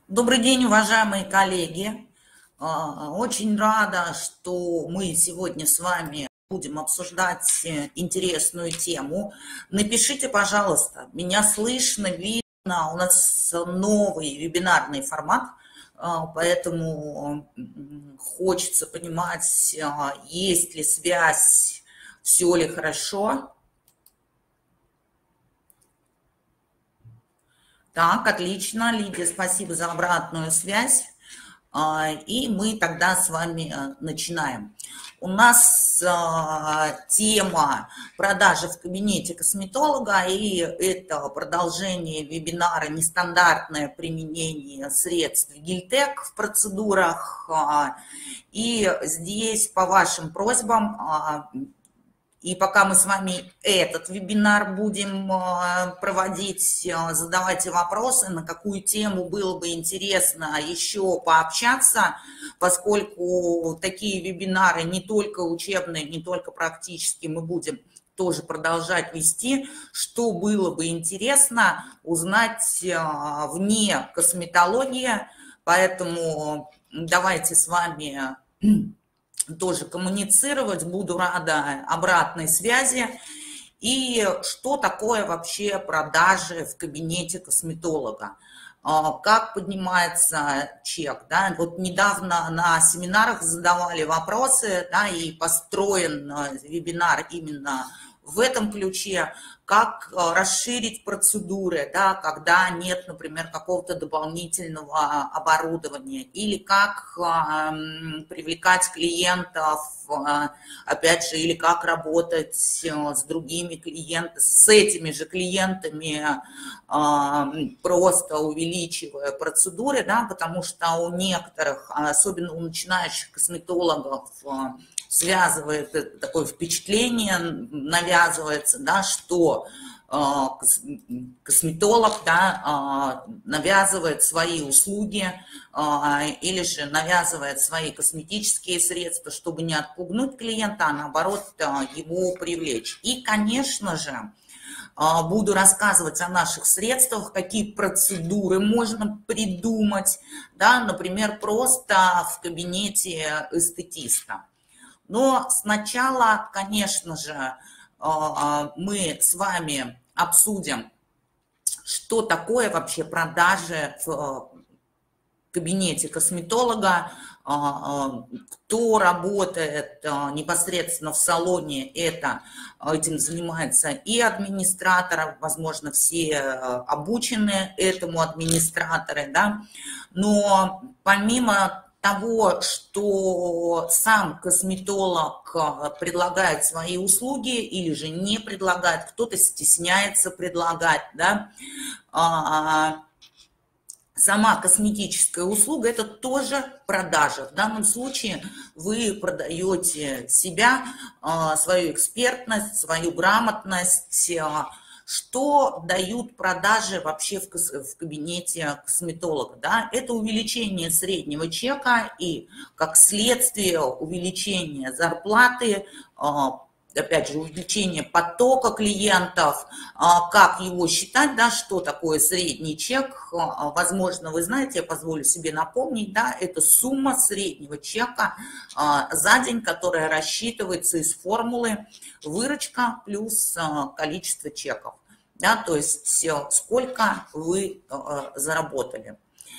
Добрый день, уважаемые коллеги. Очень рада, что мы сегодня с вами будем обсуждать интересную тему. Напишите, пожалуйста, меня слышно, видно, у нас новый вебинарный формат, поэтому хочется понимать, есть ли связь, все ли хорошо. Так, отлично, Лидия, спасибо за обратную связь. И мы тогда с вами начинаем. У нас тема продажи в кабинете косметолога, и это продолжение вебинара «Нестандартное применение средств Гильтек в процедурах». И здесь по вашим просьбам и пока мы с вами этот вебинар будем проводить, задавайте вопросы, на какую тему было бы интересно еще пообщаться, поскольку такие вебинары не только учебные, не только практические, мы будем тоже продолжать вести. Что было бы интересно узнать вне косметологии, поэтому давайте с вами тоже коммуницировать, буду рада обратной связи. И что такое вообще продажи в кабинете косметолога? Как поднимается чек? Да? Вот недавно на семинарах задавали вопросы, да, и построен вебинар именно в этом ключе, как расширить процедуры, да, когда нет, например, какого-то дополнительного оборудования, или как привлекать клиентов, опять же, или как работать с другими клиентами, с этими же клиентами, просто увеличивая процедуры, да, потому что у некоторых, особенно у начинающих косметологов, связывает такое впечатление, навязывается, да, что косметолог, да, навязывает свои услуги или же навязывает свои косметические средства, чтобы не отпугнуть клиента, а наоборот его привлечь. И, конечно же, буду рассказывать о наших средствах, какие процедуры можно придумать, да, например, просто в кабинете эстетиста. Но сначала, конечно же, мы с вами обсудим, что такое вообще продажи в кабинете косметолога, кто работает непосредственно в салоне, этим занимается и администратор, возможно, все обучены этому администраторы, да, но помимо того, что сам косметолог предлагает свои услуги или же не предлагает, кто-то стесняется предлагать, да, сама косметическая услуга – это тоже продажа. В данном случае вы продаете себя, свою экспертность, свою грамотность. Что дают продажи вообще в кабинете косметолога? Да? Это увеличение среднего чека и, как следствие, увеличение зарплаты, опять же, увеличение потока клиентов, как его считать, да, что такое средний чек. Возможно, вы знаете, я позволю себе напомнить, да, это сумма среднего чека за день, которая рассчитывается из формулы выручка плюс количество чеков, да, то есть сколько вы заработали.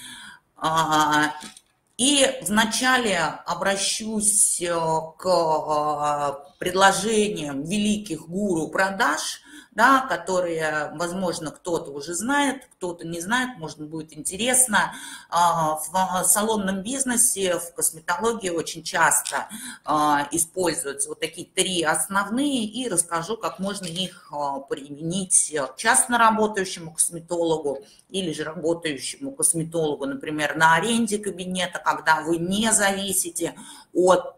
И вначале обращусь к предложениям великих гуру продаж, да, которые, возможно, кто-то уже знает, кто-то не знает, может, будет интересно. В салонном бизнесе, в косметологии очень часто используются вот такие три основные, и расскажу, как можно их применить частно работающему косметологу или же работающему косметологу, например, на аренде кабинета, когда вы не зависите от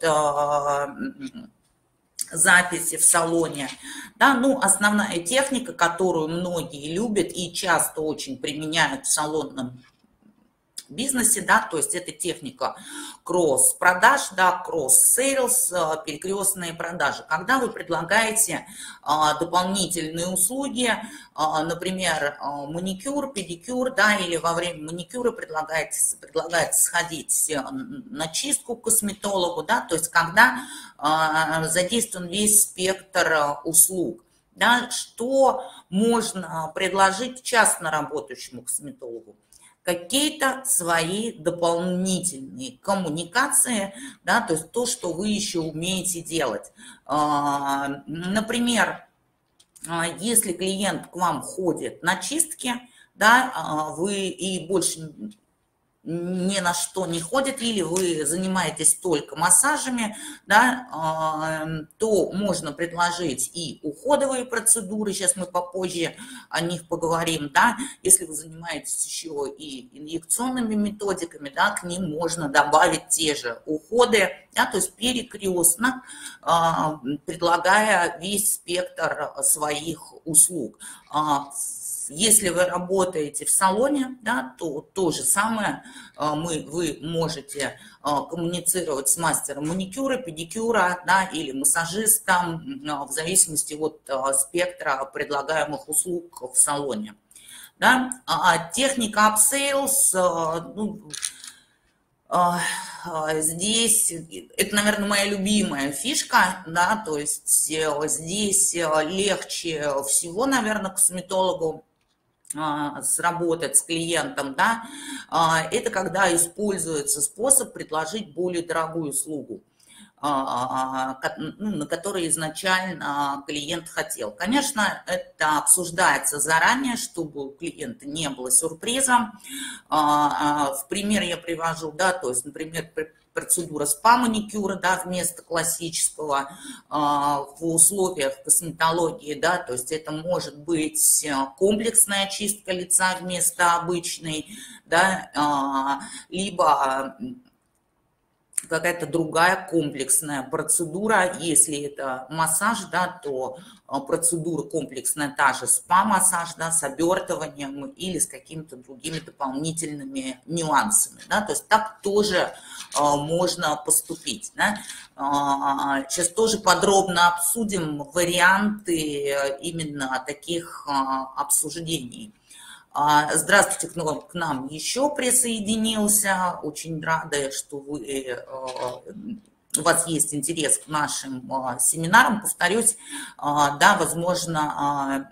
записи в салоне. Да, ну, основная техника, которую многие любят и часто очень применяют в салонном бизнесе, да, то есть это техника кросс-продаж, да, кросс-сейлс, перекрестные продажи. Когда вы предлагаете дополнительные услуги, например, маникюр, педикюр, да, или во время маникюра предлагается сходить на чистку к косметологу, да, то есть когда задействован весь спектр услуг. Да, что можно предложить частно работающему косметологу? Какие-то свои дополнительные коммуникации, да, то есть то, что вы еще умеете делать. Например, если клиент к вам ходит на чистки, да, вы и больше ни на что не ходит, или вы занимаетесь только массажами, да, то можно предложить и уходовые процедуры, сейчас мы попозже о них поговорим, да, если вы занимаетесь еще и инъекционными методиками, да, к ним можно добавить те же уходы, да, то есть перекрестно, предлагая весь спектр своих услуг. Если вы работаете в салоне, да, то то же самое вы можете коммуницировать с мастером маникюра, педикюра, да, или массажистом в зависимости от спектра предлагаемых услуг в салоне. Да. Техника upsales, ну, здесь, это, наверное, моя любимая фишка, да, то есть здесь легче всего, наверное, косметологу сработать с клиентом, да, это когда используется способ предложить более дорогую услугу, на которые изначально клиент хотел. Конечно, это обсуждается заранее, чтобы у клиента не было сюрпризом. В пример я привожу, да, то есть, например, процедура спа-маникюра, да, вместо классического в условиях косметологии, да, то есть это может быть комплексная чистка лица вместо обычной, да, либо какая-то другая комплексная процедура. Если это массаж, да, то процедура комплексная та же, спа-массаж, да, с обертыванием или с какими-то другими дополнительными нюансами. Да, то есть так тоже можно поступить. Да. Сейчас тоже подробно обсудим варианты именно таких обсуждений. Здравствуйте, к нам еще присоединился. Очень рада, что у вас есть интерес к нашим семинарам. Повторюсь, да, возможно,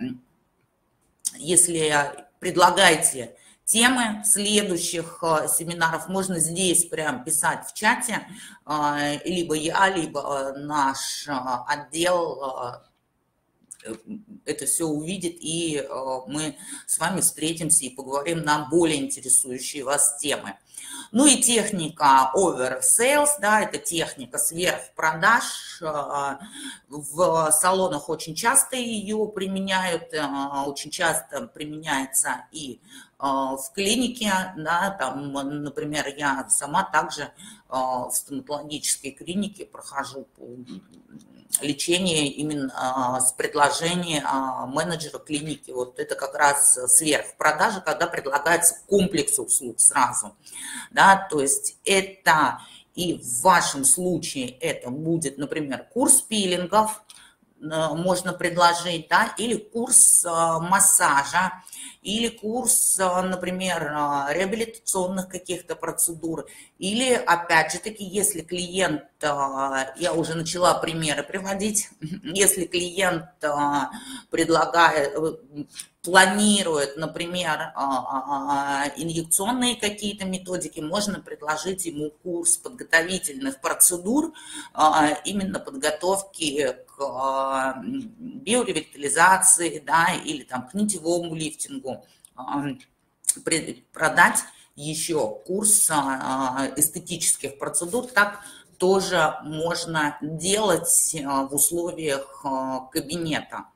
если предлагаете темы следующих семинаров, можно здесь прям писать в чате, либо я, либо наш отдел это все увидит, и мы с вами встретимся и поговорим на более интересующие вас темы. Ну и техника over-sales, да, это техника сверхпродаж. В салонах очень часто ее применяют, очень часто применяется и в клинике, да, там, например, я сама также в стоматологической клинике прохожу лечение именно с предложения менеджера клиники. Вот это как раз сверхпродажа, когда предлагается комплекс услуг сразу. Да, то есть это и в вашем случае это будет, например, курс пилингов, можно предложить, да, или курс массажа, или курс, например, реабилитационных каких-то процедур, или, опять же таки, если клиент, я уже начала примеры приводить, если клиент предлагает, планирует, например, инъекционные какие-то методики, можно предложить ему курс подготовительных процедур, именно подготовки к биоревитализации, да, или там, к нитевому лифтингу, продать еще курс эстетических процедур. Так тоже можно делать в условиях кабинета.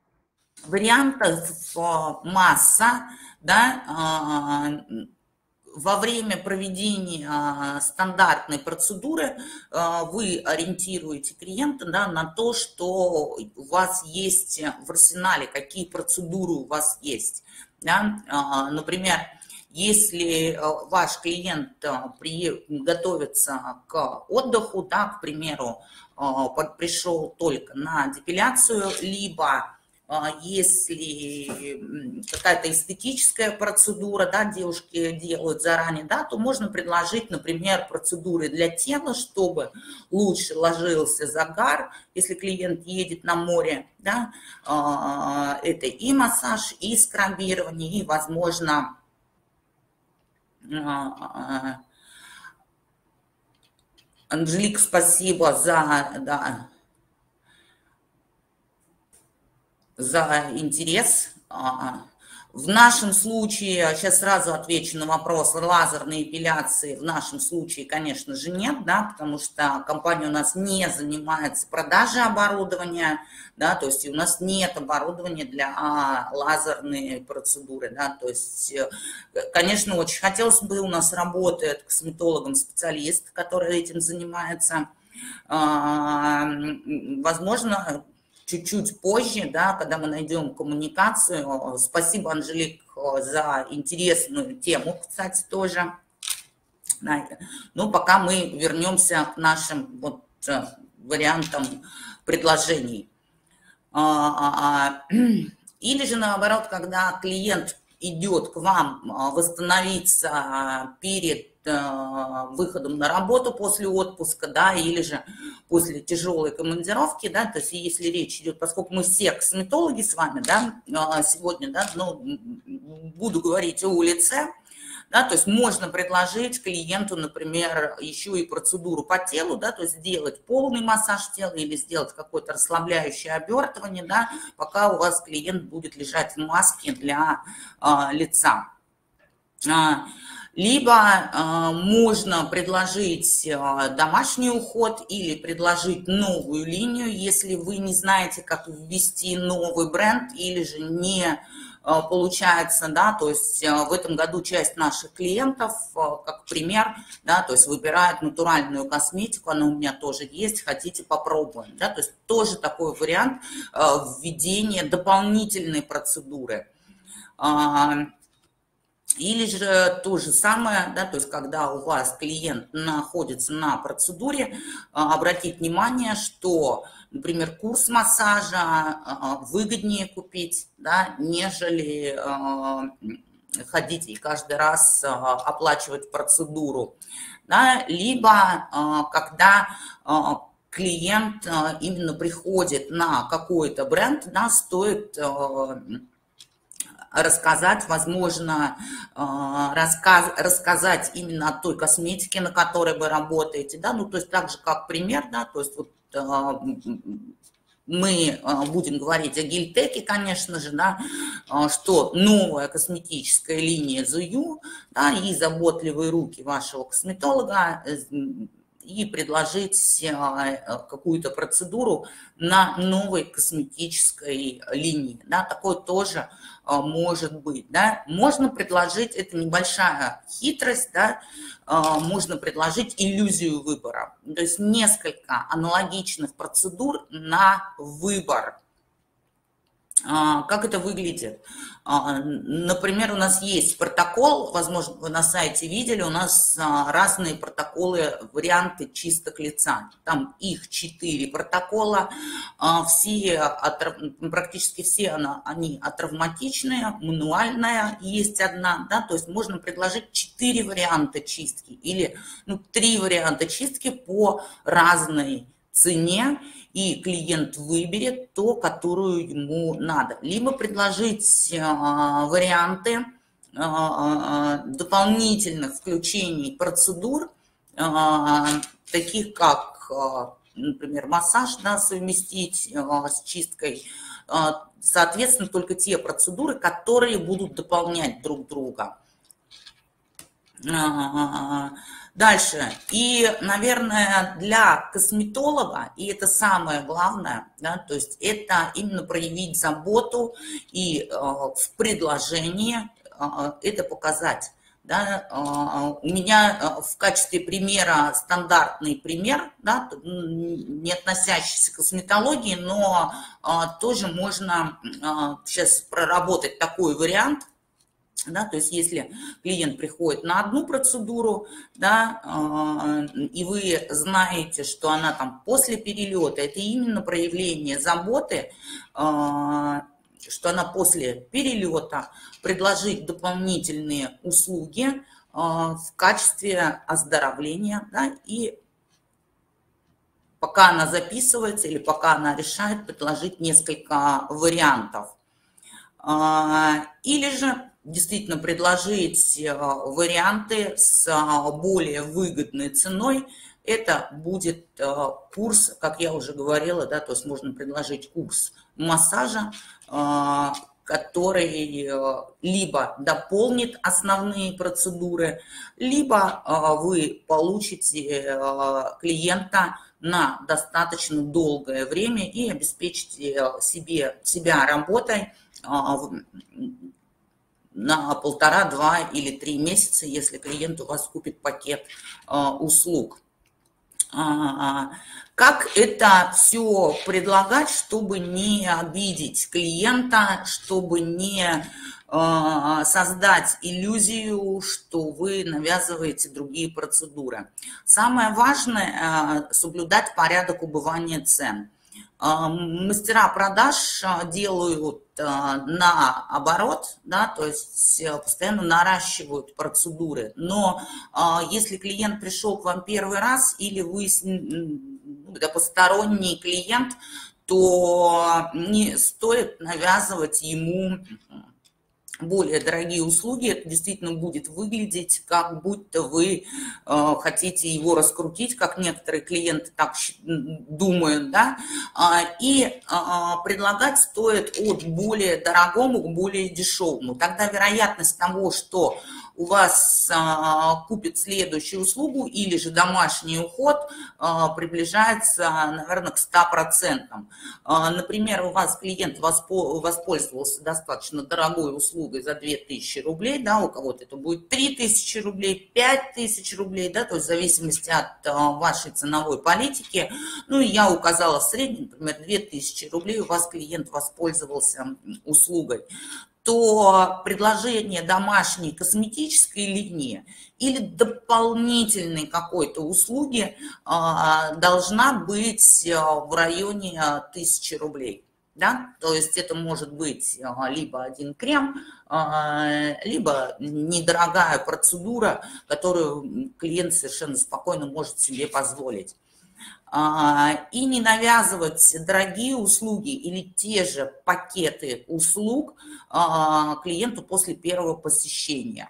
Вариантов масса, да, во время проведения стандартной процедуры вы ориентируете клиента, да, на то, что у вас есть в арсенале, какие процедуры у вас есть. Да? Например, если ваш клиент готовится к отдыху, да, к примеру, пришел только на депиляцию, либо если какая-то эстетическая процедура, да, девушки делают заранее, да, то можно предложить, например, процедуры для тела, чтобы лучше ложился загар, если клиент едет на море, да, это и массаж, и скрабирование, и, возможно, Анжелика, спасибо за интерес. В нашем случае, сейчас сразу отвечу на вопрос, лазерной эпиляции в нашем случае, конечно же, нет, да, потому что компания у нас не занимается продажей оборудования, да, то есть у нас нет оборудования для лазерной процедуры, да, то есть, конечно, очень хотелось бы, у нас работает косметологом-специалист, который этим занимается, возможно, чуть-чуть позже, да, когда мы найдем коммуникацию. Спасибо, Анжелик, за интересную тему, кстати, тоже. Но пока мы вернемся к нашим вот вариантам предложений. Или же наоборот, когда клиент идет к вам восстановиться перед выходом на работу после отпуска, да, или же после тяжелой командировки, да, то есть если речь идет, поскольку мы все косметологи с вами, да, сегодня, да, ну, буду говорить о лице, да, то есть можно предложить клиенту, например, еще и процедуру по телу, да, то есть сделать полный массаж тела или сделать какое-то расслабляющее обертывание, да, пока у вас клиент будет лежать в маске для лица. Либо можно предложить домашний уход или предложить новую линию, если вы не знаете, как ввести новый бренд или же не получается, да, то есть в этом году часть наших клиентов, как пример, да, то есть выбирают натуральную косметику, она у меня тоже есть, хотите попробуем, да, то есть тоже такой вариант введения дополнительной процедуры. Или же то же самое, да, то есть когда у вас клиент находится на процедуре, обратить внимание, что, например, курс массажа выгоднее купить, да, нежели ходить и каждый раз оплачивать процедуру. Да, либо когда клиент именно приходит на какой-то бренд, да, стоит рассказать, возможно, рассказать именно о той косметике, на которой вы работаете, да, ну, то есть так же, как пример, да, то есть вот мы будем говорить о Гильтеке, конечно же, да, что новая косметическая линия ZU, да, и заботливые руки вашего косметолога, и предложить какую-то процедуру на новой косметической линии. Да, такое тоже может быть. Да. Можно предложить, это небольшая хитрость, да, можно предложить иллюзию выбора. То есть несколько аналогичных процедур на выбор. Как это выглядит? Например, у нас есть протокол, возможно, вы на сайте видели, у нас разные протоколы, варианты чисток лица. Там их 4 протокола, практически все они атравматичные, мануальная есть одна, да, то есть можно предложить 4 варианта чистки или 3 варианта чистки по разной цене, и клиент выберет то, которую ему надо. Либо предложить варианты дополнительных включений процедур, таких как, например, массаж, да, совместить с чисткой. Соответственно, только те процедуры, которые будут дополнять друг друга. Дальше. И, наверное, для косметолога, и это самое главное, да, то есть это именно проявить заботу и в предложении это показать. Да, у меня в качестве примера стандартный пример, да, не относящийся к косметологии, но тоже можно сейчас проработать такой вариант. Да, то есть если клиент приходит на одну процедуру, да, и вы знаете, что она там после перелета, это именно проявление заботы, что она после перелета, предложить дополнительные услуги в качестве оздоровления, да, и пока она записывается или пока она решает, предложить несколько вариантов. Или же действительно предложить варианты с более выгодной ценой. Это будет курс, как я уже говорила, да, то есть можно предложить курс массажа, который либо дополнит основные процедуры, либо вы получите клиента на достаточно долгое время и обеспечите себя работой на 1,5, 2 или 3 месяца, если клиент у вас купит пакет услуг. Как это все предлагать, чтобы не обидеть клиента, чтобы не создать иллюзию, что вы навязываете другие процедуры? Самое важное – соблюдать порядок убывания цен. Мастера продаж делают наоборот, да, то есть постоянно наращивают процедуры. Но если клиент пришел к вам первый раз или вы посторонний клиент, то не стоит навязывать ему более дорогие услуги. Это действительно будет выглядеть, как будто вы хотите его раскрутить, как некоторые клиенты так думают, да, и предлагать стоит от более дорогому к более дешевому. Тогда вероятность того, что у вас купит следующую услугу или же домашний уход, приближается, наверное, к 100%. Например, у вас клиент воспользовался достаточно дорогой услугой за 2000 рублей, да, у кого-то это будет 3000 рублей, 5000 рублей, да, то есть в зависимости от вашей ценовой политики. Ну, и я указала в среднем, например, 2000 рублей у вас клиент воспользовался услугой, то предложение домашней косметической линии или дополнительной какой-то услуги должна быть в районе 1000 рублей. Да? То есть это может быть либо один крем, либо недорогая процедура, которую клиент совершенно спокойно может себе позволить. И не навязывать дорогие услуги или те же пакеты услуг клиенту после первого посещения.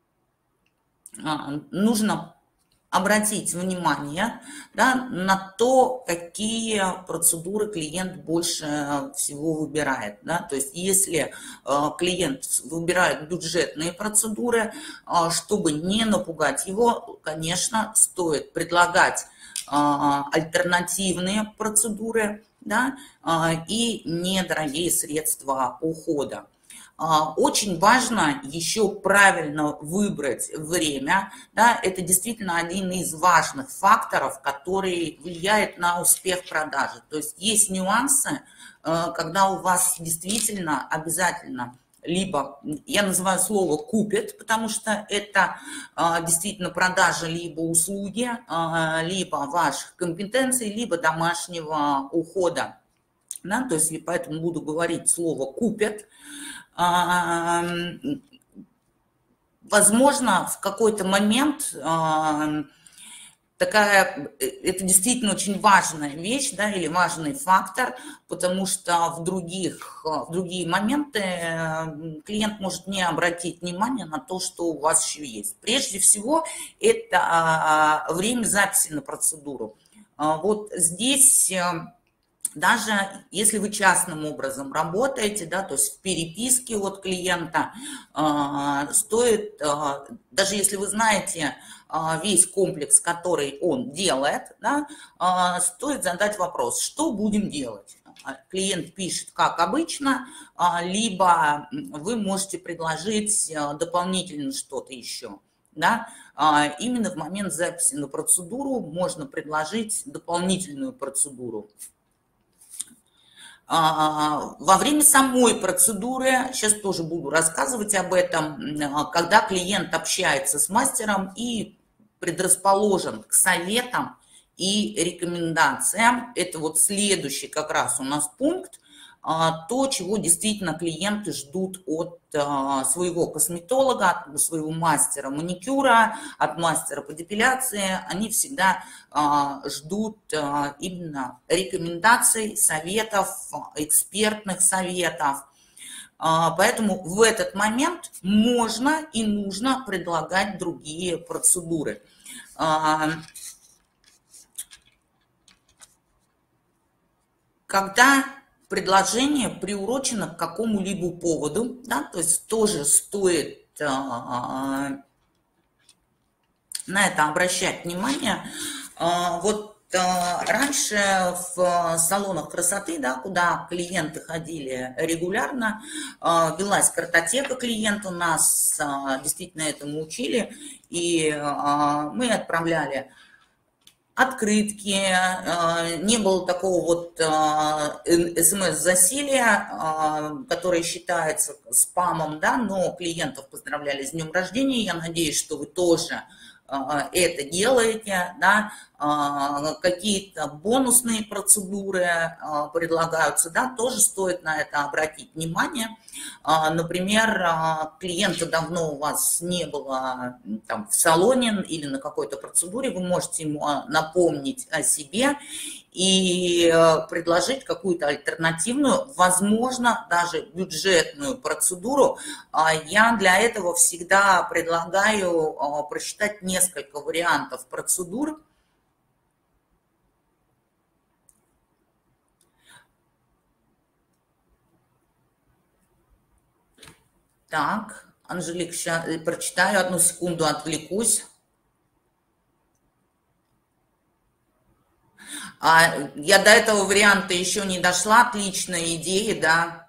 Нужно обратить внимание, да, на то, какие процедуры клиент больше всего выбирает. Да? То есть если клиент выбирает бюджетные процедуры, чтобы не напугать его, конечно, стоит предлагать альтернативные процедуры, да, и недорогие средства ухода. Очень важно еще правильно выбрать время, да, это действительно один из важных факторов, который влияет на успех продажи. То есть есть нюансы, когда у вас действительно обязательно либо, я называю слово «купят», потому что это действительно продажа либо услуги, либо ваших компетенций, либо домашнего ухода. Да? То есть поэтому буду говорить слово «купят». Возможно, в какой-то момент это действительно очень важная вещь, да, или важный фактор, потому что в другие моменты клиент может не обратить внимания на то, что у вас еще есть. Прежде всего, это время записи на процедуру. Вот здесь, даже если вы частным образом работаете, да, то есть в переписке от клиента, стоит, даже если вы знаете весь комплекс, который он делает, да, стоит задать вопрос, что будем делать. Клиент пишет, как обычно, либо вы можете предложить дополнительно что-то еще. да, именно в момент записи на процедуру можно предложить дополнительную процедуру. Во время самой процедуры, сейчас тоже буду рассказывать об этом, когда клиент общается с мастером и предрасположен к советам и рекомендациям, это вот следующий как раз у нас пункт, то, чего действительно клиенты ждут от своего косметолога, от своего мастера маникюра, от мастера по депиляции. Они всегда ждут именно рекомендаций, советов, экспертных советов. Поэтому в этот момент можно и нужно предлагать другие процедуры. Когда предложение приурочено к какому-либо поводу, да, то есть тоже стоит на это обращать внимание. Вот раньше в салонах красоты, да, куда клиенты ходили регулярно, велась картотека клиента, нас действительно этому учили, и мы отправляли открытки, не было такого вот смс-засилия, которое считается спамом, да, но клиентов поздравляли с днем рождения. Я надеюсь, что вы тоже это делаете, да, какие-то бонусные процедуры предлагаются, да, тоже стоит на это обратить внимание. Например, клиента давно у вас не было там в салоне или на какой-то процедуре, вы можете ему напомнить о себе и предложить какую-то альтернативную, возможно, даже бюджетную процедуру. Я для этого всегда предлагаю прочитать несколько вариантов процедур. Так, Анжелик, сейчас прочитаю, одну секунду отвлекусь. Я до этого варианта еще не дошла, отличная идея, да.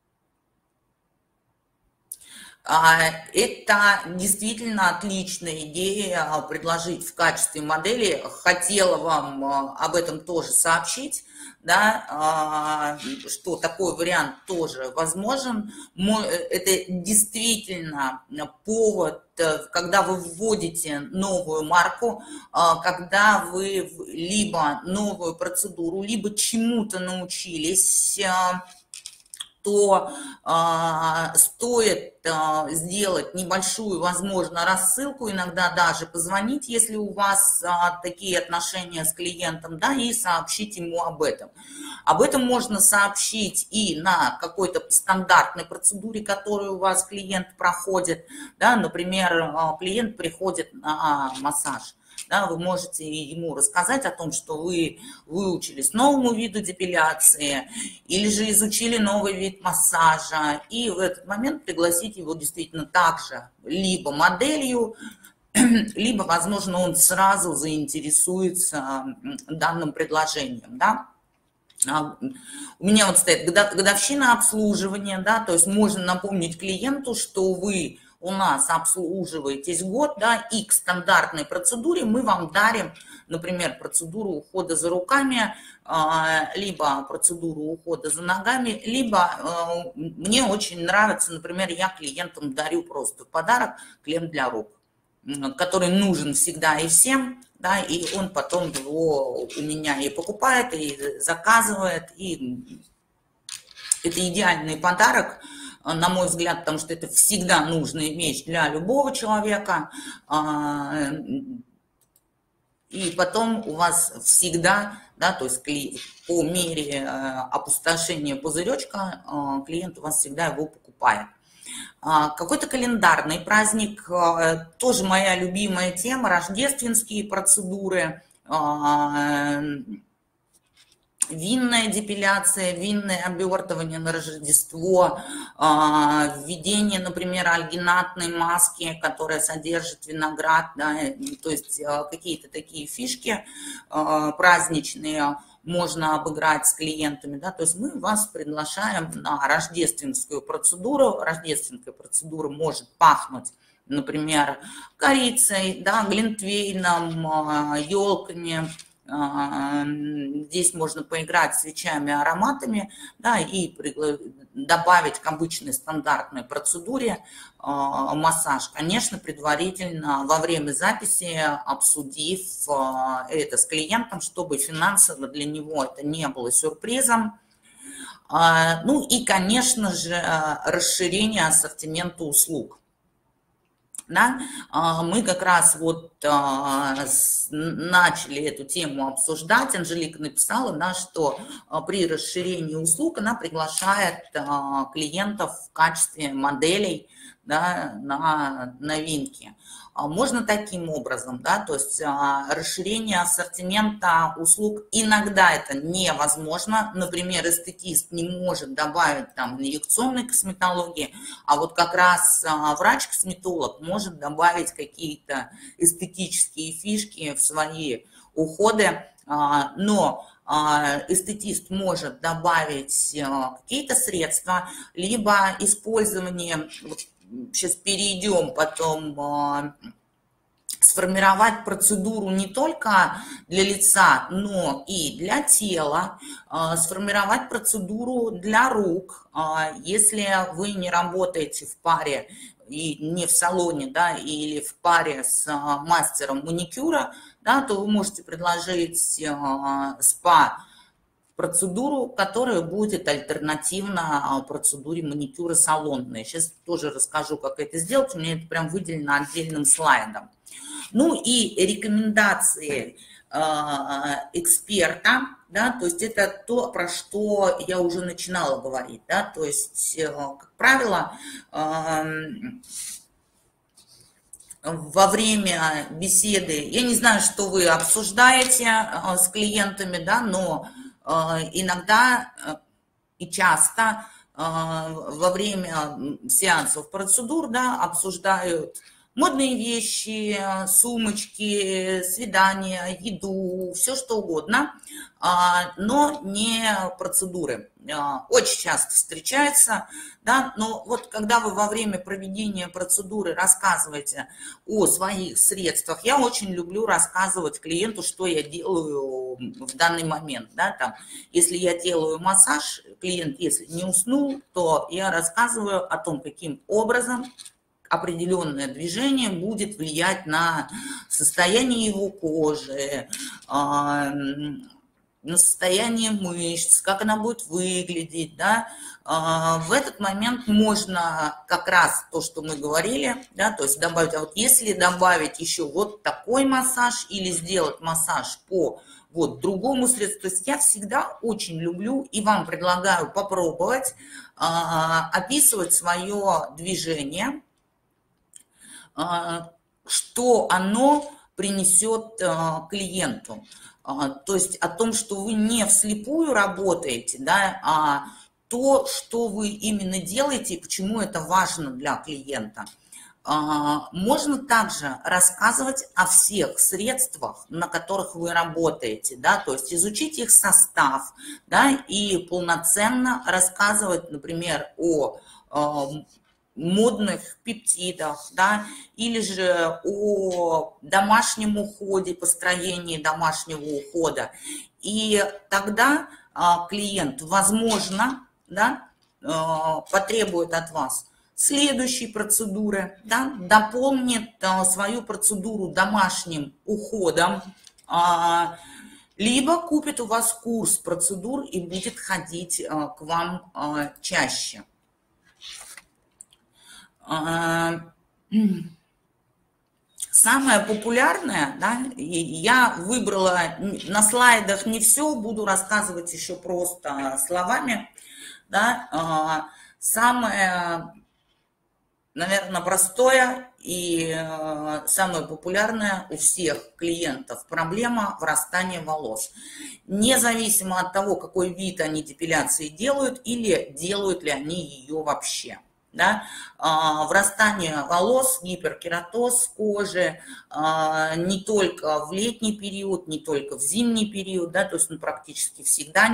Это действительно отличная идея предложить в качестве модели. Хотела вам об этом тоже сообщить, да, что такой вариант тоже возможен. Это действительно повод, когда вы вводите новую марку, когда вы либо новую процедуру, либо чему-то научились, то стоит сделать небольшую, возможно, рассылку, иногда даже позвонить, если у вас такие отношения с клиентом, да, и сообщить ему об этом. Об этом можно сообщить и на какой-то стандартной процедуре, которую у вас клиент проходит, да, например, клиент приходит на массаж. Да, вы можете ему рассказать о том, что вы выучились новому виду депиляции или же изучили новый вид массажа, и в этот момент пригласить его действительно также либо моделью, либо, возможно, он сразу заинтересуется данным предложением, да. У меня вот стоит годовщина обслуживания, да, то есть можно напомнить клиенту, что вы у нас обслуживаетесь год, да, и к стандартной процедуре мы вам дарим, например, процедуру ухода за руками, либо процедуру ухода за ногами, либо мне очень нравится, например, я клиентам дарю просто в подарок крем для рук, который нужен всегда и всем, да, и он потом его у меня и покупает, и заказывает, и это идеальный подарок, на мой взгляд, потому что это всегда нужная вещь для любого человека. И потом у вас всегда, да, то есть по мере опустошения пузыречка клиент у вас всегда его покупает. Какой-то календарный праздник, тоже моя любимая тема, рождественские процедуры, винная депиляция, винное обертывание на Рождество, введение, например, альгинатной маски, которая содержит виноград, да, то есть какие-то такие фишки праздничные можно обыграть с клиентами, да, то есть мы вас приглашаем на рождественскую процедуру. Рождественская процедура может пахнуть например, корицей, да, глинтвейном, елками. Здесь можно поиграть свечами, ароматами, да, и добавить к обычной стандартной процедуре массаж, конечно, предварительно во время записи обсудив это с клиентом, чтобы финансово для него это не было сюрпризом. Ну и, конечно же, расширение ассортимента услуг. Да? Мы как раз вот начали эту тему обсуждать. Анжелика написала, да, что при расширении услуг она приглашает клиентов в качестве моделей, да, на новинки. Можно таким образом, да, то есть расширение ассортимента услуг иногда это невозможно. Например, эстетист не может добавить там инъекционной косметологии, а вот как раз врач-косметолог может добавить какие-то эстетические фишки в свои уходы, но эстетист может добавить какие-то средства, либо использование, сейчас перейдем потом, сформировать процедуру не только для лица, но и для тела, сформировать процедуру для рук. Если вы не работаете в паре и не в салоне, да, или в паре с мастером маникюра, да, то вы можете предложить спа процедуру, которая будет альтернативна процедуре маникюра салонной. Сейчас тоже расскажу, как это сделать. У меня это прям выделено отдельным слайдом. Ну и рекомендации эксперта, да, то есть это то, про что я уже начинала говорить, да, то есть, как правило, во время беседы, я не знаю, что вы обсуждаете с клиентами, да, но иногда и часто во время сеансов процедур, да, обсуждают модные вещи, сумочки, свидания, еду, все что угодно, но не процедуры. Очень часто встречается, да, но вот когда вы во время проведения процедуры рассказываете о своих средствах, я очень люблю рассказывать клиенту, что я делаю в данный момент, да, там, если я делаю массаж, клиент, если не уснул, то я рассказываю о том, каким образом определенное движение будет влиять на состояние его кожи, на состояние мышц, как она будет выглядеть, да. В этот момент можно как раз то, что мы говорили, да, то есть добавить, а вот если добавить еще вот такой массаж или сделать массаж по вот другому средству, то есть я всегда очень люблю и вам предлагаю попробовать описывать свое движение, что оно принесет клиенту. То есть о том, что вы не вслепую работаете, да, а то, что вы именно делаете и почему это важно для клиента. Можно также рассказывать о всех средствах, на которых вы работаете, да, то есть изучить их состав, да, и полноценно рассказывать, например, о модных пептидах, да, или же о домашнем уходе, построении домашнего ухода. И тогда клиент, возможно, да, потребует от вас следующей процедуры, да, дополнит свою процедуру домашним уходом, либо купит у вас курс процедур и будет ходить к вам чаще. Самое популярное, да, я выбрала на слайдах не все, буду рассказывать еще просто словами, да, самое, наверное, простое и самое популярное у всех клиентов проблема вырастания волос. Независимо от того, какой вид они депиляции делают или делают ли они ее вообще. Да, вырастание волос, гиперкератоз кожи не только в летний период, не только в зимний период, да, то есть ну, практически всегда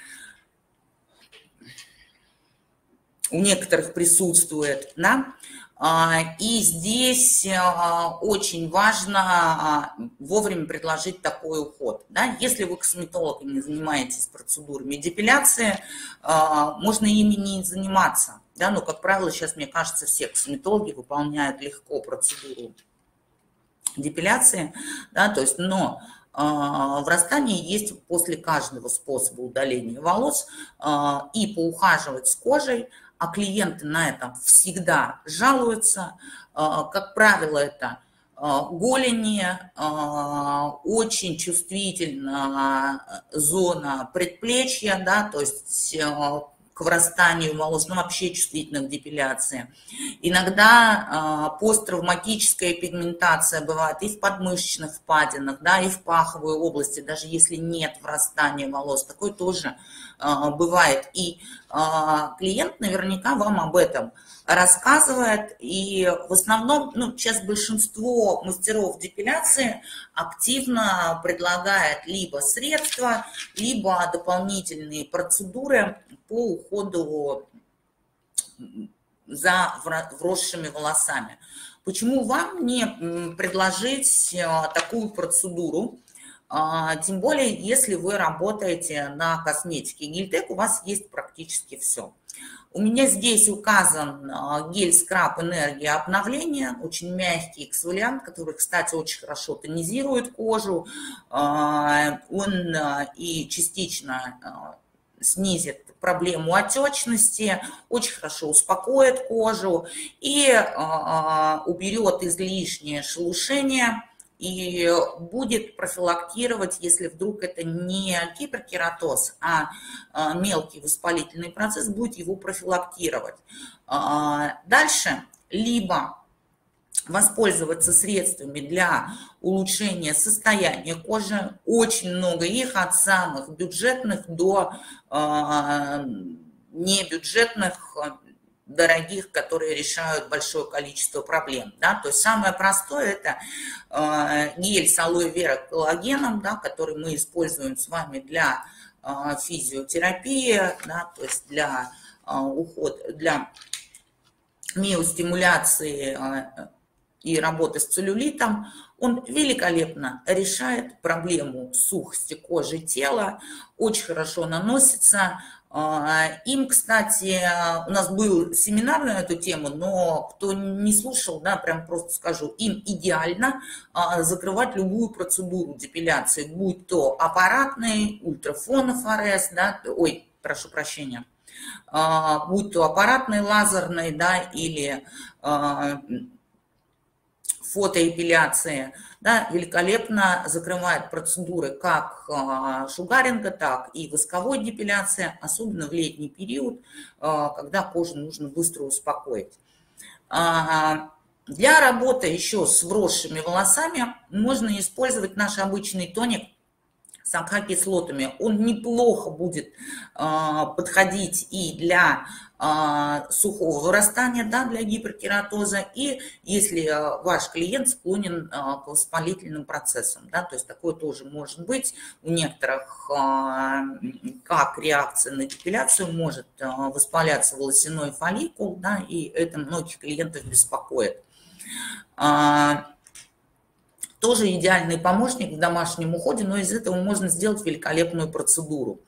у некоторых присутствует, да. И здесь очень важно вовремя предложить такой уход. Да? Если вы косметологом не занимаетесь процедурами депиляции, можно ими не заниматься. Да? Но, как правило, сейчас, мне кажется, все косметологи выполняют легко процедуру депиляции. Да? То есть, но врастание есть после каждого способа удаления волос, и поухаживать с кожей, а клиенты на этом всегда жалуются. Как правило, это голени, очень чувствительна зона предплечья, да, то есть к врастанию волос, ну вообще чувствительна к депиляции. Иногда посттравматическая пигментация бывает и в подмышечных впадинах, да, и в паховой области, даже если нет врастания волос, такое тоже бывает. И клиент наверняка вам об этом рассказывает. И в основном, ну, сейчас большинство мастеров депиляции активно предлагает либо средства, либо дополнительные процедуры по уходу за вросшими волосами. Почему вам не предложить такую процедуру? Тем более, если вы работаете на косметике. Гельтек, у вас есть практически все. У меня здесь указан гель-скраб «Энергия обновления», очень мягкий эксфолиант, который, кстати, очень хорошо тонизирует кожу. Он и частично снизит проблему отечности, очень хорошо успокоит кожу и уберет излишнее шелушение и будет профилактировать, если вдруг это не гиперкератоз, а мелкий воспалительный процесс, будет его профилактировать. Дальше либо воспользоваться средствами для улучшения состояния кожи. Очень много их, от самых бюджетных до небюджетных, дорогих, которые решают большое количество проблем. Да? То есть самое простое – это гель с алоэ вера коллагеном, да, который мы используем с вами для физиотерапии, да, то есть для ухода, для миостимуляции и работы с целлюлитом. Он великолепно решает проблему сухости кожи тела, очень хорошо наносится. Им, кстати, у нас был семинар на эту тему, но кто не слушал, да, прям просто скажу, им идеально закрывать любую процедуру депиляции, будь то аппаратный, ультрафонофорез, да, ой, прошу прощения, будь то аппаратный, лазерный, да, или фотоэпиляции, да, великолепно закрывает процедуры как шугаринга, так и восковой депиляции, особенно в летний период, когда кожу нужно быстро успокоить. Для работы еще с вросшими волосами можно использовать наш обычный тоник с АК-кислотами. Он неплохо будет подходить и для сухого вырастания, да, для гиперкератоза, и если ваш клиент склонен к воспалительным процессам, да, то есть такое тоже может быть. У некоторых, как реакция на депиляцию, может воспаляться волосяной фолликул, да, и это многих клиентов беспокоит. Тоже идеальный помощник в домашнем уходе, но из этого можно сделать великолепную процедуру.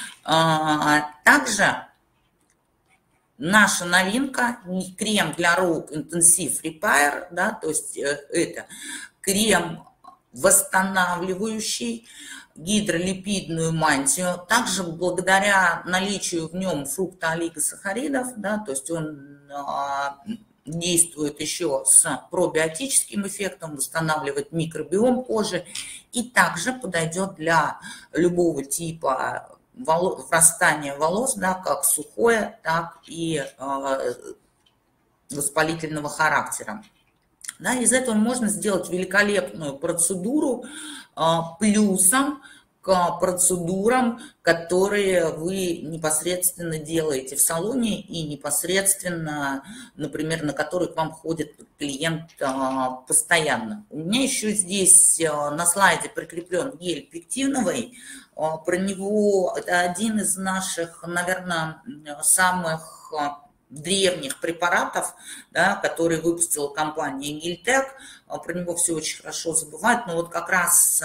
Также наша новинка, крем для рук Intensive Repair, да, то есть это крем восстанавливающий гидролипидную мантию. Также благодаря наличию в нем фруктоолигосахаридов, да, то есть он действует еще с пробиотическим эффектом, восстанавливает микробиом кожи и также подойдет для любого типа врастания волос, да, как сухое, так и воспалительного характера. Да, из этого можно сделать великолепную процедуру, плюсом к процедурам, которые вы непосредственно делаете в салоне и непосредственно, например, на которые к вам ходит клиент постоянно. У меня еще здесь на слайде прикреплен гель пектиновый. Про него это один из наших, наверное, самых древних препаратов, да, которые выпустила компания Гильтек. Про него все очень хорошо забывают, но вот как раз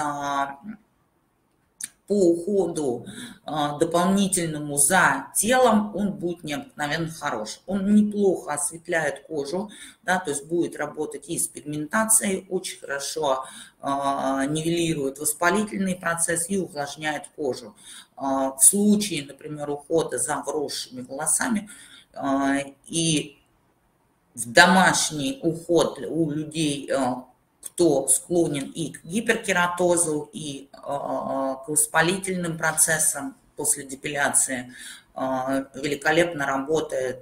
по уходу дополнительному за телом он будет необыкновенно хорош. Он неплохо осветляет кожу, да, то есть будет работать и с пигментацией, очень хорошо нивелирует воспалительный процесс и увлажняет кожу. В случае, например, ухода за вросшими волосами и в домашний уход у людей, кто склонен и к гиперкератозу, и к воспалительным процессам после депиляции, великолепно работает.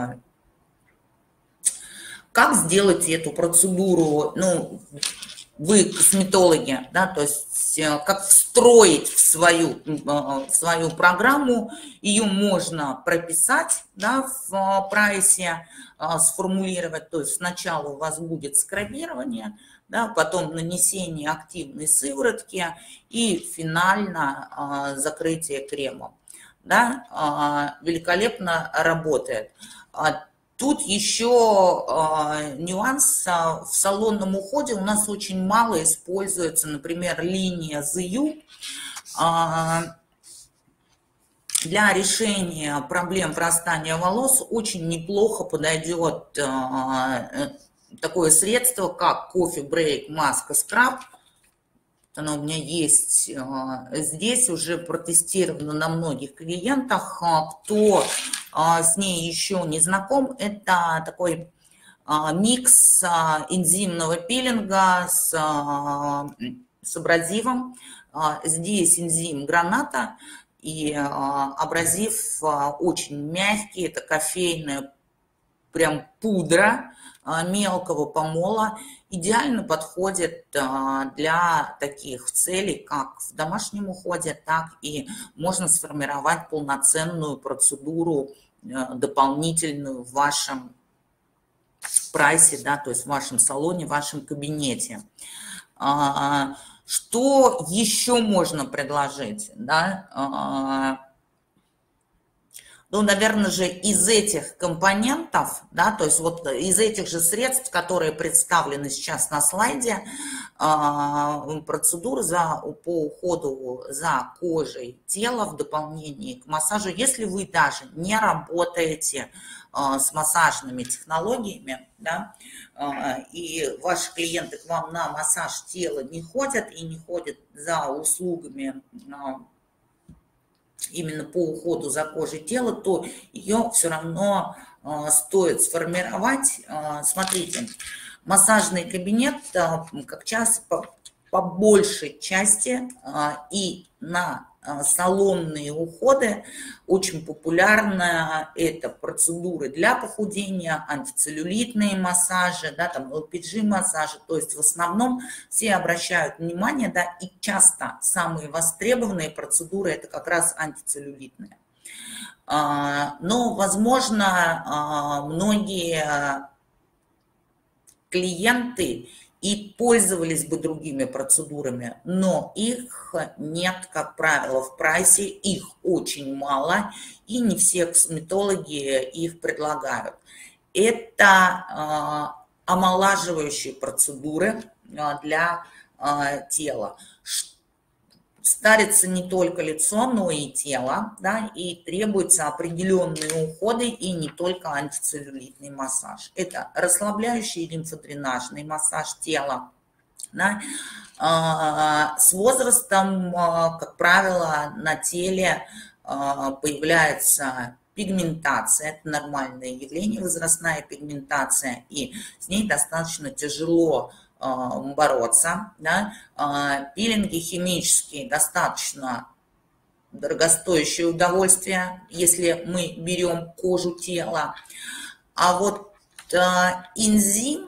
Как сделать эту процедуру? Ну, вы косметологи, да, то есть как встроить в свою программу, ее можно прописать, да, в прайсе, сформулировать, то есть сначала у вас будет скрабирование, да, потом нанесение активной сыворотки и финально закрытие кремом. Да, великолепно работает. Тут еще нюанс. В салонном уходе у нас очень мало используется, например, линия ZU. Для решения проблем вырастания волос очень неплохо подойдет такое средство, как Coffee Break Mask Scrub. Оно у меня есть здесь, уже протестировано на многих клиентах. Кто с ней еще не знаком, это такой микс энзимного пилинга с абразивом. Здесь энзим граната и абразив очень мягкий, это кофейная прям пудра мелкого помола, идеально подходит для таких целей, как в домашнем уходе, так и можно сформировать полноценную процедуру дополнительную в вашем прайсе, да, то есть в вашем салоне, в вашем кабинете. Что еще можно предложить, да? Ну, наверное же, из этих компонентов, да, то есть вот из этих же средств, которые представлены сейчас на слайде, процедуры по уходу за кожей тела в дополнении к массажу, если вы даже не работаете с массажными технологиями, да, и ваши клиенты к вам на массаж тела не ходят и не ходят за услугами именно по уходу за кожей тела, то ее все равно стоит сформировать. Смотрите, массажный кабинет, как часто по большей части и на салонные уходы очень популярны это процедуры для похудения, антицеллюлитные массажи, да, там LPG массажи, то есть в основном все обращают внимание, да, и часто самые востребованные процедуры это как раз антицеллюлитные. Но, возможно, многие клиенты и пользовались бы другими процедурами, но их нет, как правило, в прайсе, их очень мало, и не все косметологи их предлагают. Это омолаживающие процедуры для тела. Старится не только лицо, но и тело, да, и требуются определенные уходы, и не только антицеллюлитный массаж. Это расслабляющий лимфодренажный массаж тела. Да. С возрастом, как правило, на теле появляется пигментация, это нормальное явление, возрастная пигментация, и с ней достаточно тяжело бороться, да. Пилинги химические достаточно дорогостоящее удовольствие, если мы берем кожу тела. А вот энзим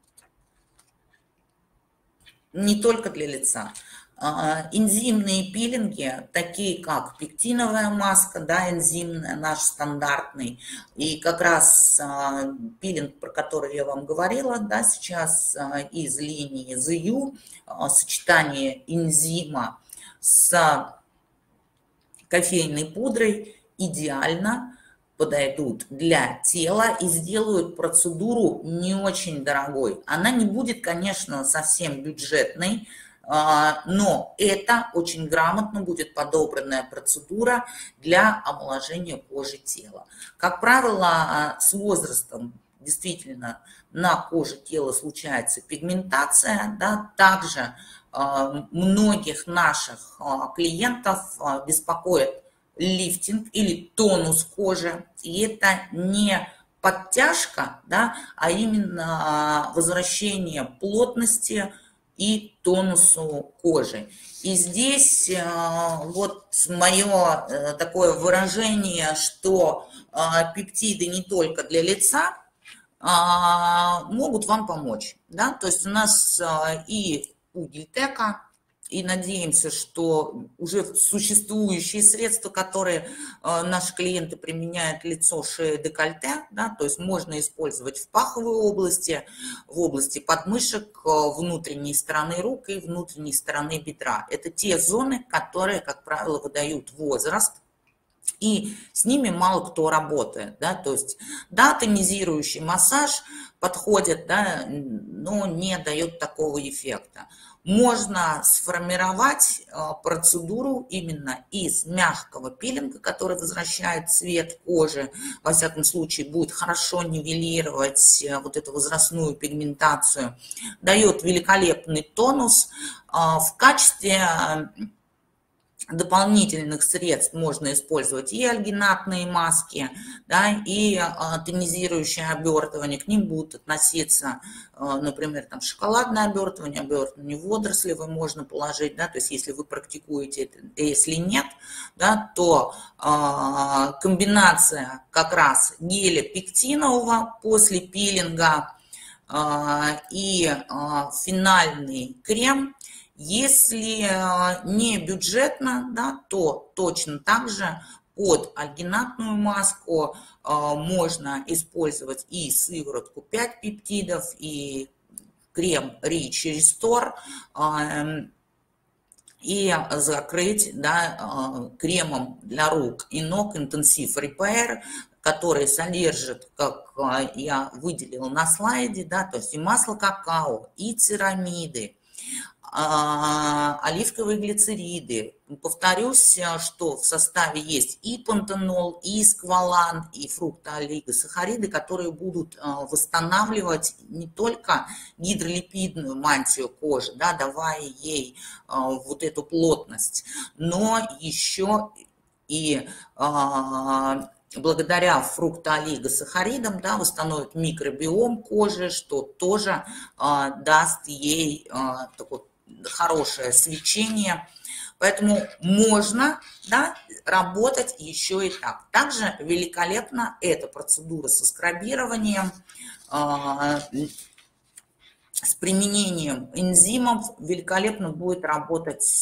не только для лица. Энзимные пилинги, такие как пектиновая маска, да, энзимная, наш стандартный, и как раз пилинг, про который я вам говорила, да, сейчас из линии ZU, сочетание энзима с кофейной пудрой идеально подойдут для тела и сделают процедуру не очень дорогой. Она не будет, конечно, совсем бюджетной, но это очень грамотно будет подобранная процедура для омоложения кожи тела. Как правило, с возрастом действительно на коже тела случается пигментация, да, также многих наших клиентов беспокоит лифтинг или тонус кожи, и это не подтяжка, да, а именно возвращение плотности и тонусу кожи. И здесь вот мое такое выражение, что пептиды не только для лица могут вам помочь, да, то есть у нас и у Гильтека, и надеемся, что уже существующие средства, которые наши клиенты применяют, лицо, шея, декольте, да, то есть можно использовать в паховой области, в области подмышек, внутренней стороны рук и внутренней стороны бедра. Это те зоны, которые, как правило, выдают возраст, и с ними мало кто работает, да, то есть, да, тонизирующий массаж подходит, да, но не дает такого эффекта. Можно сформировать процедуру именно из мягкого пилинга, который возвращает цвет кожи, во всяком случае будет хорошо нивелировать вот эту возрастную пигментацию, дает великолепный тонус. В качестве дополнительных средств можно использовать и альгинатные маски, да, и тонизирующее обертывание. К ним будут относиться, например, там, шоколадное обертывание, обертывание водорослевое можно положить, да, то есть если вы практикуете это, если нет, да, то комбинация как раз геля пектинового после пилинга и финальный крем. Если не бюджетно, да, то точно так же под альгинатную маску можно использовать и сыворотку 5 пептидов, и крем Rich Restore, и закрыть, да, кремом для рук и ног Intensive Repair, который содержит, как я выделила на слайде, да, то есть и масло какао, и церамиды, оливковые глицериды. Повторюсь, что в составе есть и пантенол, и сквалан, и фруктоолигосахариды, которые будут восстанавливать не только гидролипидную мантию кожи, да, давая ей вот эту плотность, но еще и благодаря фруктоолигосахаридам, да, восстановит микробиом кожи, что тоже даст ей такое хорошее свечение. Поэтому можно, да, работать еще и так. Также великолепно эта процедура со скрабированием, с применением энзимов великолепно будет работать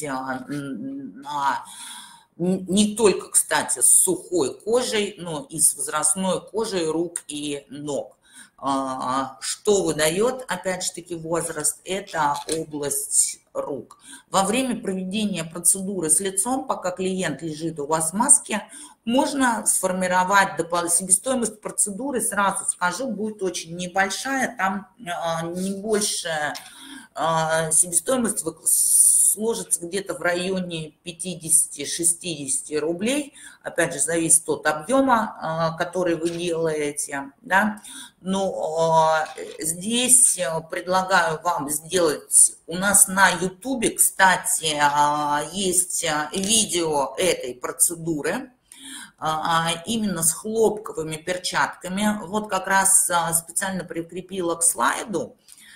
не только, кстати, с сухой кожей, но и с возрастной кожей рук и ног. Что выдает, опять же таки, возраст, это область рук. Во время проведения процедуры с лицом, пока клиент лежит у вас в маске, можно сформировать себестоимость процедуры, сразу скажу, будет очень небольшая, там не больше себестоимость сложится где-то в районе 50-60 рублей. Опять же, зависит от объема, который вы делаете, да. Но здесь предлагаю вам сделать, у нас на YouTube, кстати, есть видео этой процедуры, именно с хлопковыми перчатками. Вот как раз специально прикрепила к слайду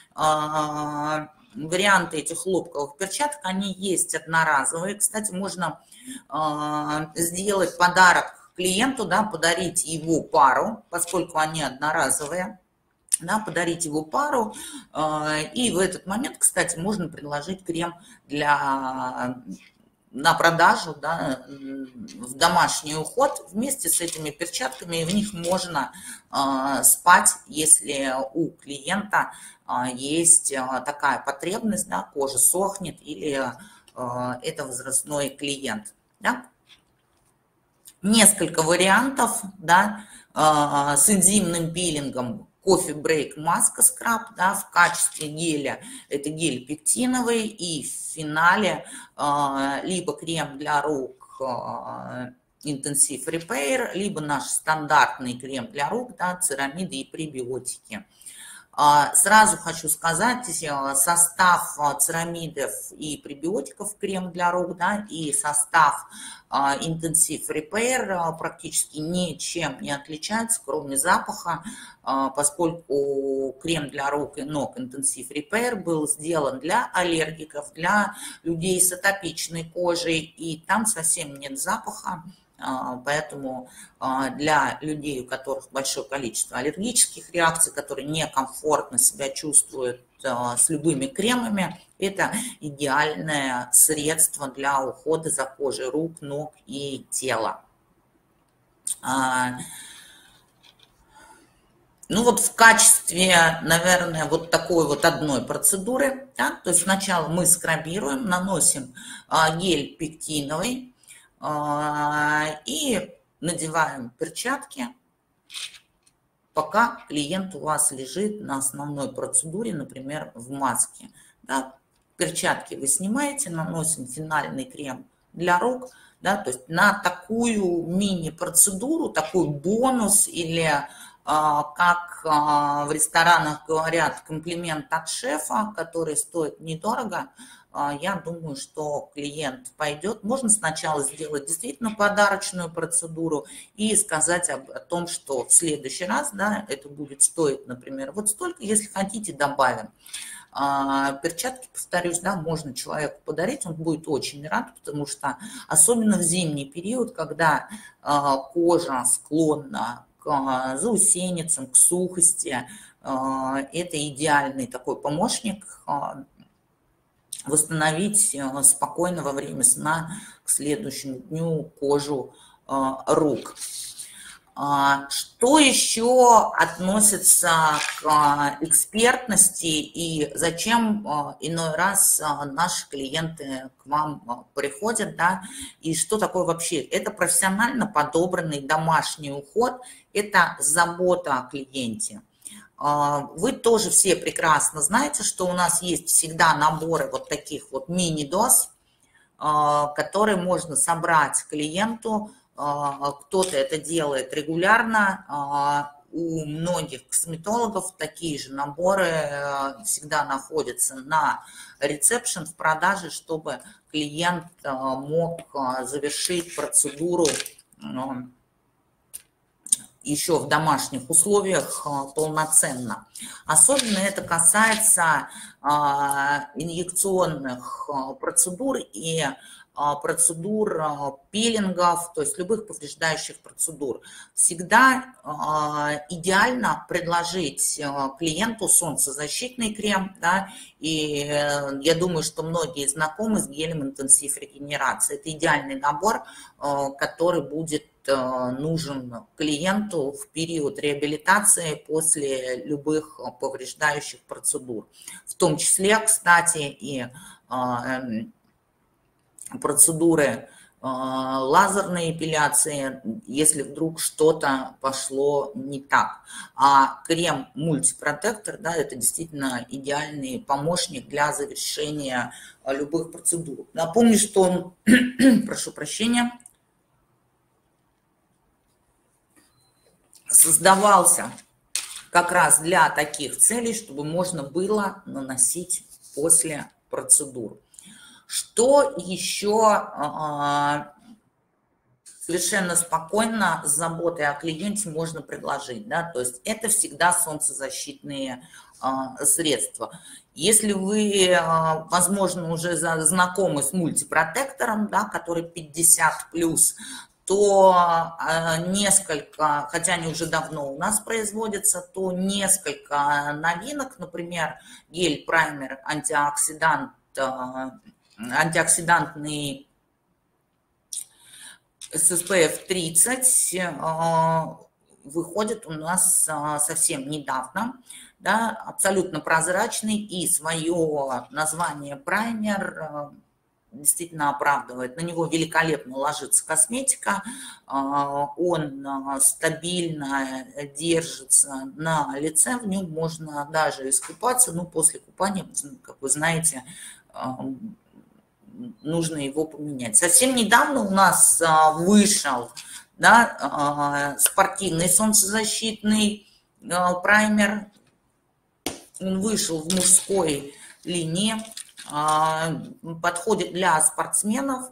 варианты этих хлопковых перчаток, они есть одноразовые. Кстати, можно сделать подарок клиенту, да, подарить его пару, поскольку они одноразовые, да, подарить его пару. И в этот момент, кстати, можно предложить крем на продажу, да, в домашний уход вместе с этими перчатками, и в них можно спать, если у клиента есть такая потребность, да, кожа сохнет или это возрастной клиент. Да? несколько вариантов, да, с энзимным пилингом. Coffee Break маска скраб, да, в качестве геля это гель пектиновый, и в финале либо крем для рук Intensive Repair, либо наш стандартный крем для рук, да, церамиды и пребиотики. Сразу хочу сказать, состав церамидов и пребиотиков крем для рук, да, и состав Intensive Repair практически ничем не отличается, кроме запаха, поскольку крем для рук и ног Intensive Repair был сделан для аллергиков, для людей с атопичной кожей, и там совсем нет запаха. Поэтому для людей, у которых большое количество аллергических реакций, которые некомфортно себя чувствуют с любыми кремами, это идеальное средство для ухода за кожей рук, ног и тела. Ну вот в качестве, наверное, вот такой вот одной процедуры, да, то есть сначала мы скрабируем, наносим гель пектиновый, и надеваем перчатки, пока клиент у вас лежит на основной процедуре, например, в маске. Да, перчатки вы снимаете, наносим финальный крем для рук. Да, то есть на такую мини-процедуру, такой бонус или, как в ресторанах говорят, комплимент от шефа, который стоит недорого, я думаю, что клиент пойдет. Можно сначала сделать действительно подарочную процедуру и сказать о том, что в следующий раз, да, это будет стоить, например, вот столько, если хотите, добавим. Перчатки, повторюсь, да, можно человеку подарить, он будет очень рад, потому что особенно в зимний период, когда кожа склонна к заусеницам, к сухости, это идеальный такой помощник восстановить спокойно во время сна к следующему дню кожу рук. Что еще относится к экспертности и зачем иной раз наши клиенты к вам приходят, да, и что такое вообще? Это профессионально подобранный домашний уход, это забота о клиенте. Вы тоже все прекрасно знаете, что у нас есть всегда наборы вот таких вот мини-доз, которые можно собрать клиенту. Кто-то это делает регулярно. У многих косметологов такие же наборы всегда находятся на ресепшн в продаже, чтобы клиент мог завершить процедуру еще в домашних условиях полноценно. Особенно это касается инъекционных процедур и процедур пилингов, то есть любых повреждающих процедур. Всегда идеально предложить клиенту солнцезащитный крем, да, и я думаю, что многие знакомы с гелем интенсив регенерации. Это идеальный набор, который будет нужен клиенту в период реабилитации после любых повреждающих процедур. В том числе, кстати, и процедуры лазерной эпиляции, если вдруг что-то пошло не так. А крем мультипротектор, да, это действительно идеальный помощник для завершения любых процедур. Напомню, что он, прошу прощения, создавался как раз для таких целей, чтобы можно было наносить после процедур. Что еще совершенно спокойно с заботой о клиенте можно предложить? Да? То есть это всегда солнцезащитные средства. Если вы, возможно, уже знакомы с мультипротектором, да, который 50+, то несколько, хотя они уже давно у нас производятся, то несколько новинок, например, гель-праймер антиоксидантный с SPF 30 выходит у нас совсем недавно, да, абсолютно прозрачный, и свое название праймер действительно оправдывает. На него великолепно ложится косметика, он стабильно держится на лице, в нем можно даже искупаться, но после купания, как вы знаете, нужно его поменять. Совсем недавно у нас вышел, да, спортивный солнцезащитный праймер. Он вышел в мужской линии, подходит для спортсменов,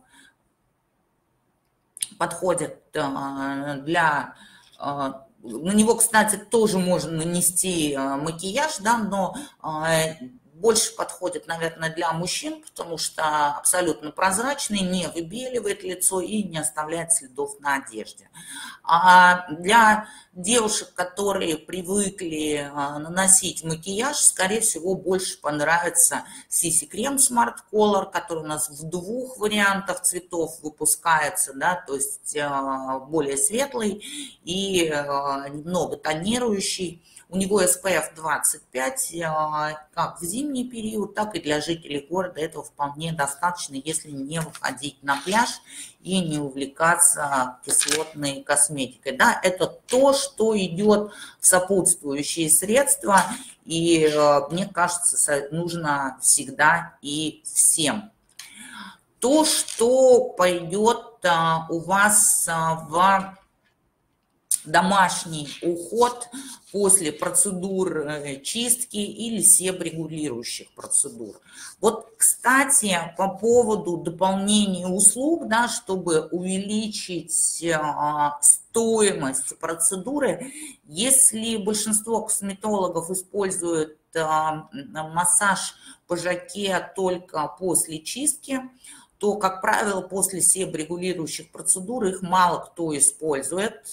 подходит для... На него, кстати, тоже можно нанести макияж, да, но больше подходит, наверное, для мужчин, потому что абсолютно прозрачный, не выбеливает лицо и не оставляет следов на одежде. А для девушек, которые привыкли наносить макияж, скорее всего, больше понравится CC-крем Smart Color, который у нас в 2 вариантах цветов выпускается, да, то есть более светлый и немного тонирующий. У него SPF 25, как в зимний период, так и для жителей города этого вполне достаточно, если не выходить на пляж и не увлекаться кислотной косметикой. Да, это то, что идет в сопутствующие средства, и мне кажется, нужно всегда и всем. То, что пойдет у вас в домашний уход после процедур чистки или себорегулирующих процедур. Вот, кстати, по поводу дополнения услуг, да, чтобы увеличить стоимость процедуры, если большинство косметологов используют массаж по жаке только после чистки, то, как правило, после себорегулирующих процедур их мало кто использует,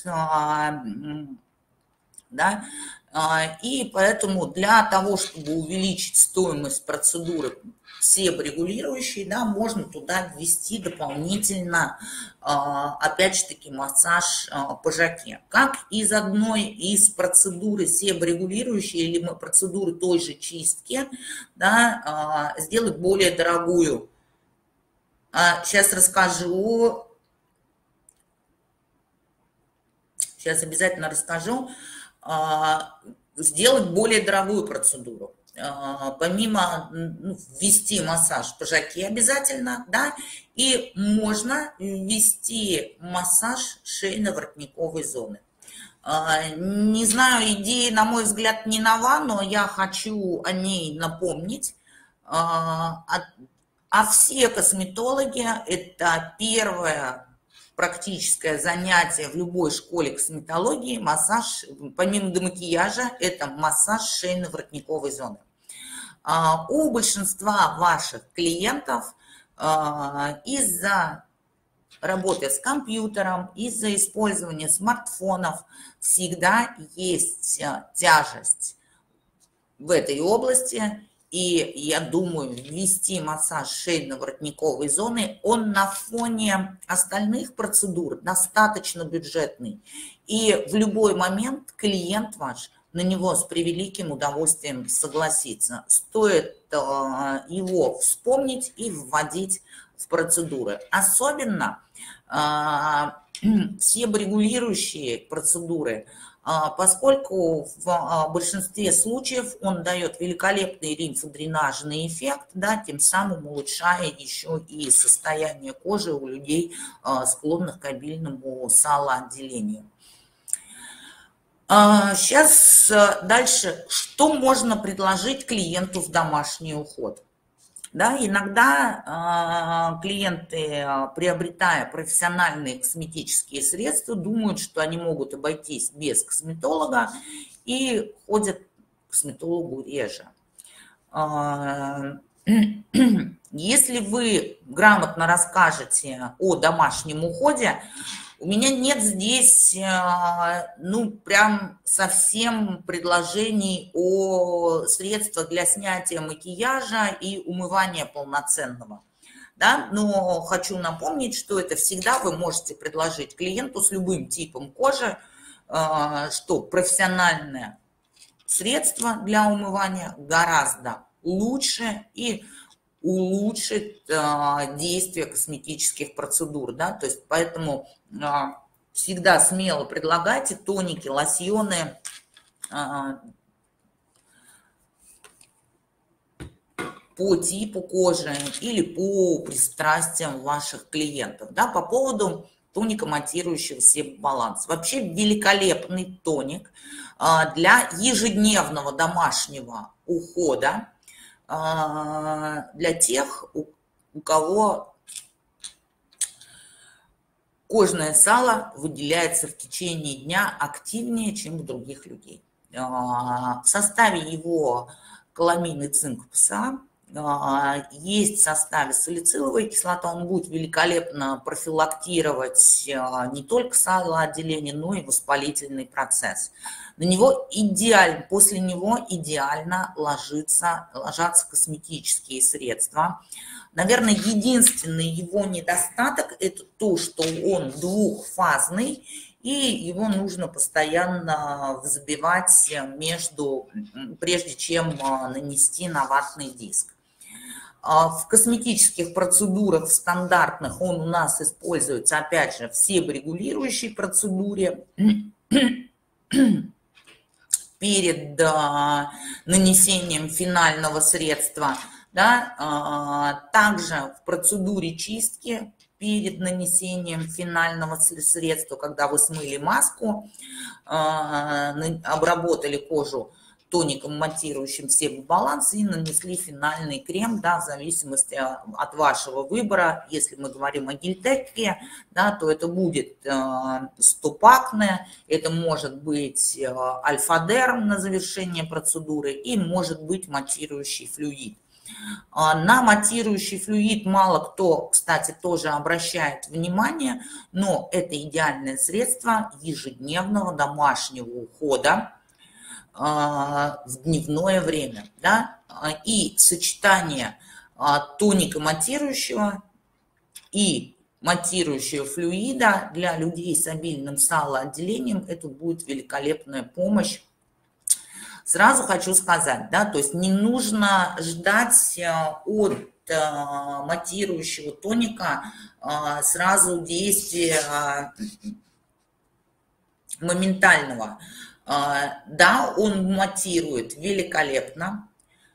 да, и поэтому для того, чтобы увеличить стоимость процедуры себорегулирующей, да, можно туда ввести дополнительно, опять же таки, массаж по жаке. Как из одной из процедуры себорегулирующей или процедуры той же чистки, да, сделать более дорогую. Сейчас расскажу. Сейчас обязательно расскажу. Сделать более дорогую процедуру. Помимо ввести массаж по жаке обязательно, да, и можно ввести массаж шейно-воротниковой зоны. Не знаю, идея, на мой взгляд, не нова, но я хочу о ней напомнить. А все косметологи – это первое практическое занятие в любой школе косметологии, массаж, помимо демакияжа, это массаж шейно-воротниковой зоны. У большинства ваших клиентов из-за работы с компьютером, из-за использования смартфонов всегда есть тяжесть в этой области. И я думаю, ввести массаж шейно-воротниковой зоны, он на фоне остальных процедур достаточно бюджетный. И в любой момент клиент ваш на него с превеликим удовольствием согласится. Стоит его вспомнить и вводить в процедуры. Особенно себорегулирующие процедуры, поскольку в большинстве случаев он дает великолепный лимфодренажный эффект, да, тем самым улучшая еще и состояние кожи у людей, склонных к обильному салоотделению. Сейчас дальше, что можно предложить клиенту в домашний уход? Да, иногда клиенты, приобретая профессиональные косметические средства, думают, что они могут обойтись без косметолога и ходят к косметологу реже. Если вы грамотно расскажете о домашнем уходе, у меня нет здесь, ну, прям совсем предложений о средствах для снятия макияжа и умывания полноценного. Да? Но хочу напомнить, что это всегда вы можете предложить клиенту с любым типом кожи, что профессиональное средство для умывания гораздо лучше и улучшит действие косметических процедур, да, то есть поэтому всегда смело предлагайте тоники, лосьоны по типу кожи или по пристрастиям ваших клиентов, да, по поводу тоника, матирующего себобаланс. Вообще великолепный тоник для ежедневного домашнего ухода, для тех, у кого кожное сало выделяется в течение дня активнее, чем у других людей. В составе его каламин и цинк ПСА, есть в составе салициловая кислота, он будет великолепно профилактировать не только салоотделение, но и воспалительный процесс. На него идеально, после него идеально ложатся косметические средства. Наверное, единственный его недостаток – это то, что он двухфазный, и его нужно постоянно взбивать прежде чем нанести на ватный диск. В косметических процедурах стандартных он у нас используется, опять же, в себорегулирующей процедуре перед нанесением финального средства, да, также в процедуре чистки перед нанесением финального средства, когда вы смыли маску, обработали кожу тоником, матирующим себобаланс, и нанесли финальный крем, да, в зависимости от вашего выбора. Если мы говорим о гельтеке, да, то это будет стопакне, это может быть альфа-дерм на завершение процедуры и может быть матирующий флюид. На матирующий флюид мало кто, кстати, тоже обращает внимание, но это идеальное средство ежедневного домашнего ухода в дневное время, да, и сочетание тоника матирующего и матирующего флюида для людей с обильным салоотделением, это будет великолепная помощь. Сразу хочу сказать, да, то есть не нужно ждать от матирующего тоника сразу действия моментального. Да, он матирует великолепно,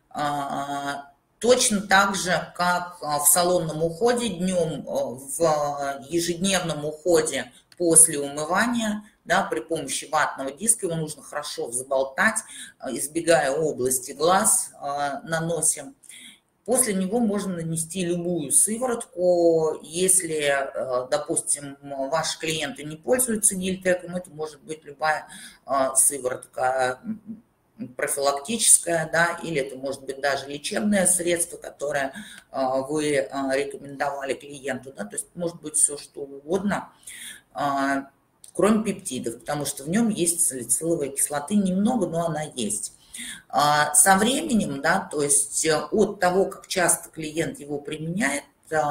точно так же, как в салонном уходе днем, в ежедневном уходе после умывания, да, при помощи ватного диска его нужно хорошо взболтать, избегая области глаз, наносим. После него можно нанести любую сыворотку. Если, допустим, ваши клиенты не пользуются гельтеком, это может быть любая сыворотка профилактическая, да, или это может быть даже лечебное средство, которое вы рекомендовали клиенту, да, то есть может быть все что угодно, кроме пептидов, потому что в нем есть салициловой кислоты немного, но она есть. Со временем, да, то есть от того, как часто клиент его применяет,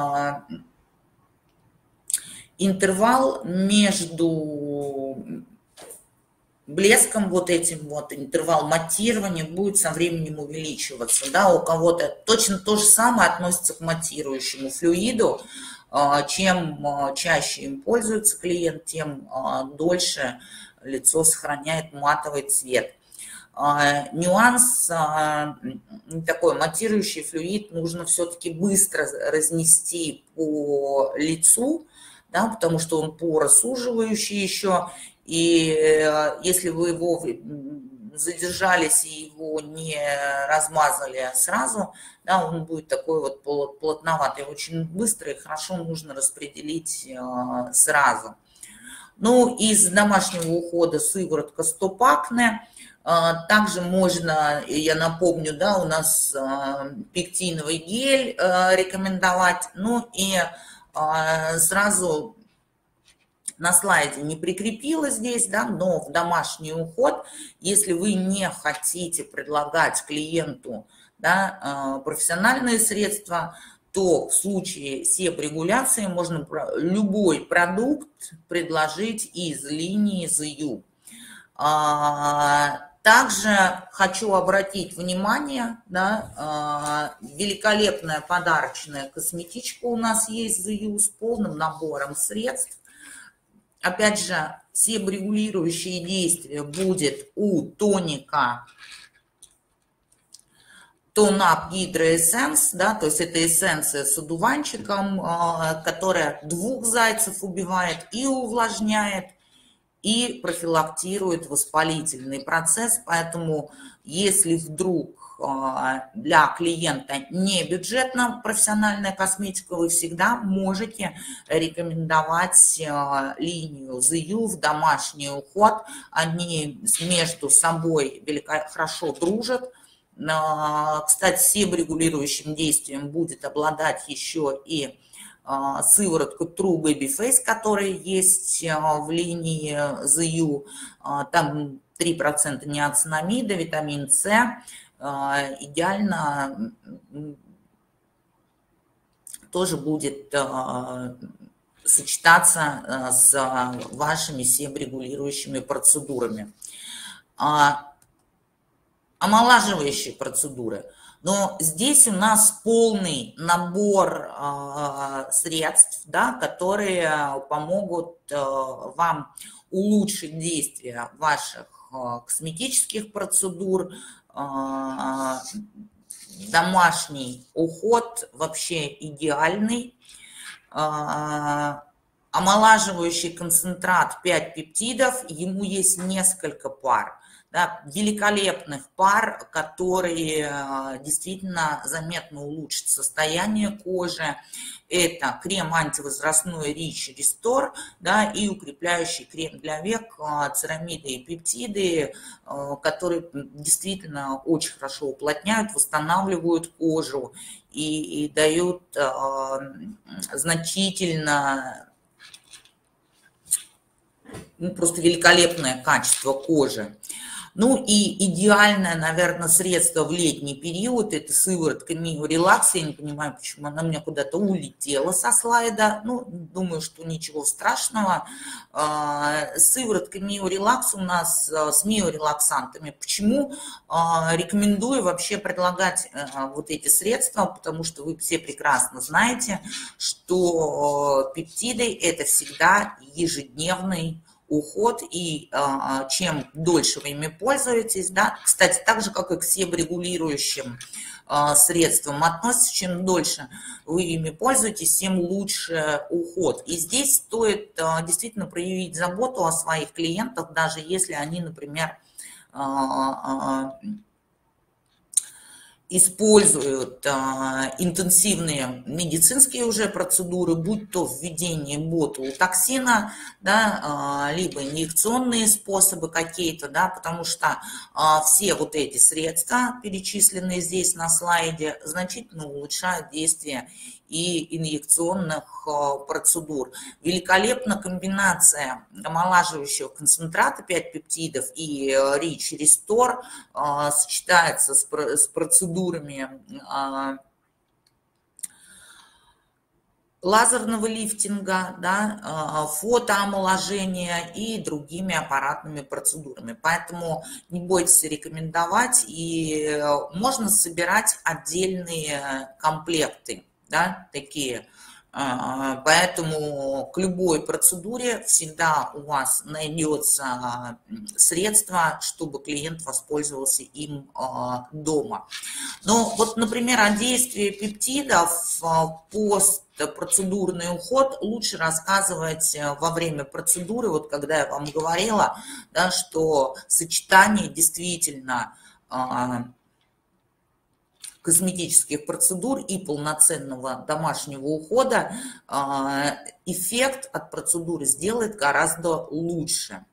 интервал между блеском, вот этим вот, интервал матирования будет со временем увеличиваться. Да, у кого-то точно то же самое относится к матирующему флюиду. Чем чаще им пользуется клиент, тем дольше лицо сохраняет матовый цвет. Нюанс такой: матирующий флюид нужно все-таки быстро разнести по лицу, да, потому что он поросуживающий еще, и если вы его задержались и его не размазали сразу, да, он будет такой вот плотноватый, очень быстро и хорошо нужно распределить сразу. Ну, из домашнего ухода сыворотка стопакне. Также можно, я напомню, да, у нас пектиновый гель рекомендовать. Ну и сразу на слайде не прикрепила здесь, да, но в домашний уход, если вы не хотите предлагать клиенту, да, профессиональные средства, то в случае себорегуляции можно любой продукт предложить из линии ZU. Также хочу обратить внимание, да, великолепная подарочная косметичка у нас есть ZU с полным набором средств. Опять же, себорегулирующие действия будет у тоника Tone-Up Hydra Essence, да, то есть это эссенция с одуванчиком, которая 2 зайцев убивает и увлажняет, и профилактирует воспалительный процесс. Поэтому если вдруг для клиента не бюджетно профессиональная косметика, вы всегда можете рекомендовать линию ZU в домашний уход. Они между собой хорошо дружат. Кстати, себорегулирующим действием будет обладать еще и сыворотку True Baby Face, которая есть в линии ZU. Там 3% неоцинамида, витамин С. Идеально тоже будет сочетаться с вашими себорегулирующими процедурами. Омолаживающие процедуры. Но здесь у нас полный набор средств, да, которые помогут вам улучшить действие ваших косметических процедур. Домашний уход вообще идеальный. Омолаживающий концентрат 5 пептидов, ему есть несколько пар. Да, великолепных пар, которые действительно заметно улучшат состояние кожи. Это крем антивозрастной Rich Restore, да, и укрепляющий крем для век, церамиды и пептиды, которые действительно очень хорошо уплотняют, восстанавливают кожу и дают значительно, просто великолепное качество кожи. Ну и идеальное, наверное, средство в летний период – это сыворотка Mio Relax. Я не понимаю, почему она у меня куда-то улетела со слайда. Ну, думаю, что ничего страшного. Сыворотка Mio Relax у нас с миорелаксантами. Почему рекомендую вообще предлагать вот эти средства? Потому что вы все прекрасно знаете, что пептиды – это всегда ежедневный уход, и чем дольше вы ими пользуетесь, да, кстати, так же, как и к себорегулирующим средствам относится, чем дольше вы ими пользуетесь, тем лучше уход. И здесь стоит действительно проявить заботу о своих клиентах, даже если они, например, используют интенсивные медицинские уже процедуры, будь то введение ботулотоксина, да, либо инъекционные способы какие-то, да, потому что все вот эти средства, перечисленные здесь на слайде, значительно улучшают действие и инъекционных процедур. Великолепна комбинация омолаживающего концентрата 5 пептидов и Rich Restore сочетается с процедурами лазерного лифтинга, да, фотоомоложения и другими аппаратными процедурами. Поэтому не бойтесь рекомендовать, и можно собирать отдельные комплекты, да, такие. Поэтому к любой процедуре всегда у вас найдется средство, чтобы клиент воспользовался им дома. Ну, вот, например, о действии пептидов постпроцедурный уход лучше рассказывать во время процедуры. Вот когда я вам говорила, да, что сочетание действительно косметических процедур и полноценного домашнего ухода эффект от процедуры сделает гораздо лучше.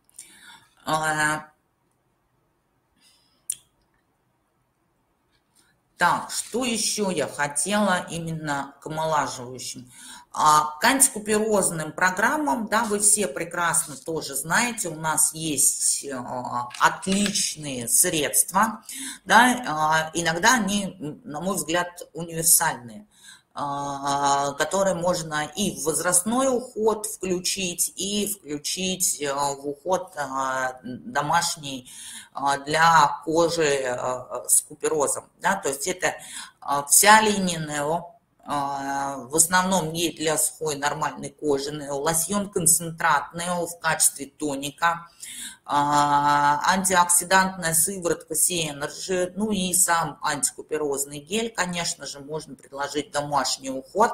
Так, что еще я хотела именно к омолаживающим? К антикуперозным программам, да, вы все прекрасно тоже знаете, у нас есть отличные средства, да, иногда они, на мой взгляд, универсальные. который можно и в возрастной уход включить, и включить в уход домашний для кожи с куперозом. Да? То есть это вся линия Нео, в основном гель для сухой нормальной кожи Нео, лосьон-концентрат Нео в качестве тоника, антиоксидантная сыворотка Си-Энерджи, ну и сам антикуперозный гель, конечно же, можно предложить домашний уход.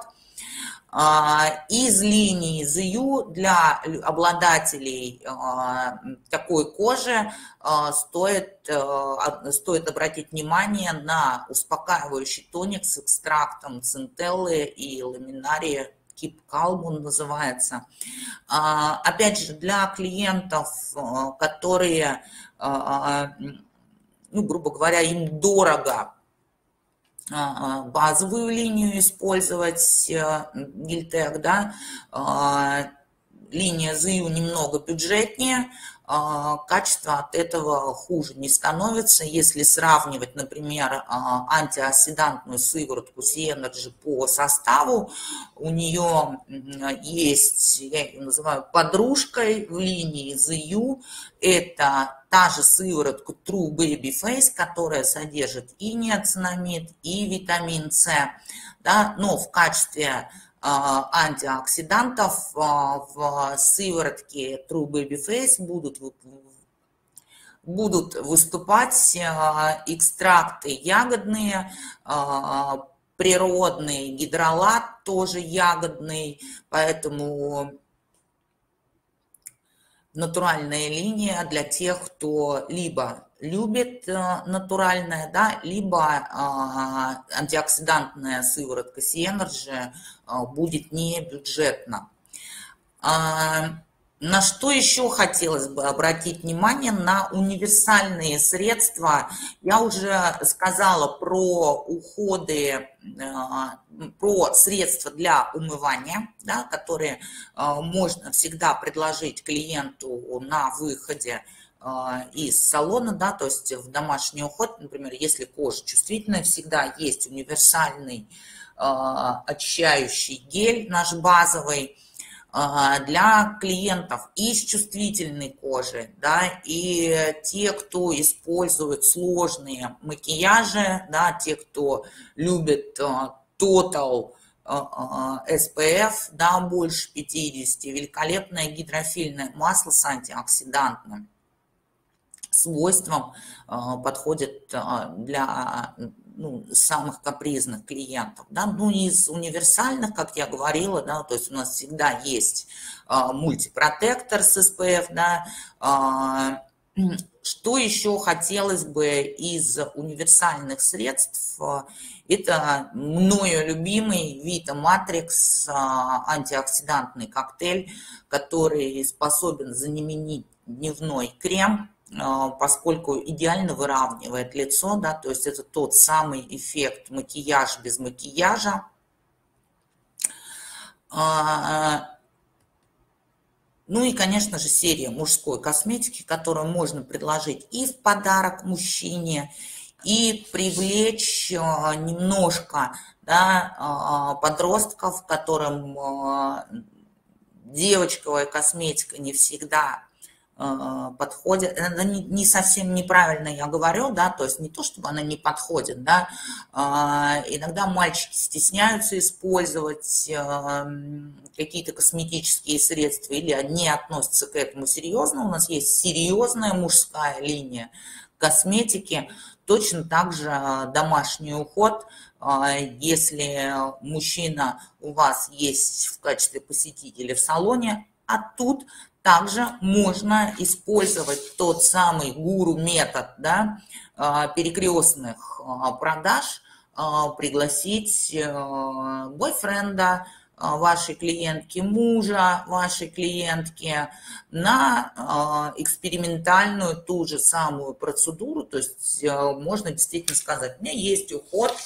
Из линии ZU для обладателей такой кожи стоит обратить внимание на успокаивающий тоник с экстрактом центеллы и ламинария. Keep Calm он называется. Опять же, для клиентов, которые, ну, грубо говоря, им дорого базовую линию использовать, Гильтек, да, линия ZU немного бюджетнее, качество от этого хуже не становится. Если сравнивать, например, антиоксидантную сыворотку Си-Энерджи по составу, у нее есть, я ее называю подружкой в линии ZU, это та же сыворотка True Baby Face, которая содержит и ниацинамид, и витамин С, да, но в качестве антиоксидантов в сыворотке True Baby Face будут выступать экстракты ягодные, природный гидролат тоже ягодный, поэтому натуральная линия для тех, кто либо любит натуральное, да, либо антиоксидантная сыворотка Си-Энерджи будет не бюджетна. На что еще хотелось бы обратить внимание? На универсальные средства. Я уже сказала про уходы, про средства для умывания, да, которые можно всегда предложить клиенту на выходе из салона, да, то есть в домашний уход, например, если кожа чувствительная, всегда есть универсальный очищающий гель, наш базовый, для клиентов и с чувствительной кожей, да, и те, кто использует сложные макияжи, да, те, кто любит Total SPF, да, больше 50, великолепное гидрофильное масло с антиоксидантным свойством подходит для самых капризных клиентов. Да? Ну, из универсальных, как я говорила, да, то есть у нас всегда есть мультипротектор с SPF, да. Что еще хотелось бы из универсальных средств? Это мною любимый Vita Matrix антиоксидантный коктейль, который способен заменить дневной крем, поскольку идеально выравнивает лицо, да, то есть это тот самый эффект макияж без макияжа. Ну и, конечно же, серия мужской косметики, которую можно предложить и в подарок мужчине, и привлечь немножко, да, подростков, которым девочковая косметика не всегда подходит. Это не совсем неправильно я говорю, да, то есть не то, чтобы она не подходит, да, иногда мальчики стесняются использовать какие-то косметические средства или не относятся к этому серьезно. У нас есть серьезная мужская линия косметики, точно так же домашний уход. Если мужчина у вас есть в качестве посетителя в салоне, а тут также можно использовать тот самый гуру-метод, да, перекрестных продаж, пригласить бойфренда вашей клиентки, мужа вашей клиентки на экспериментальную ту же самую процедуру. То есть можно действительно сказать, у меня есть уход,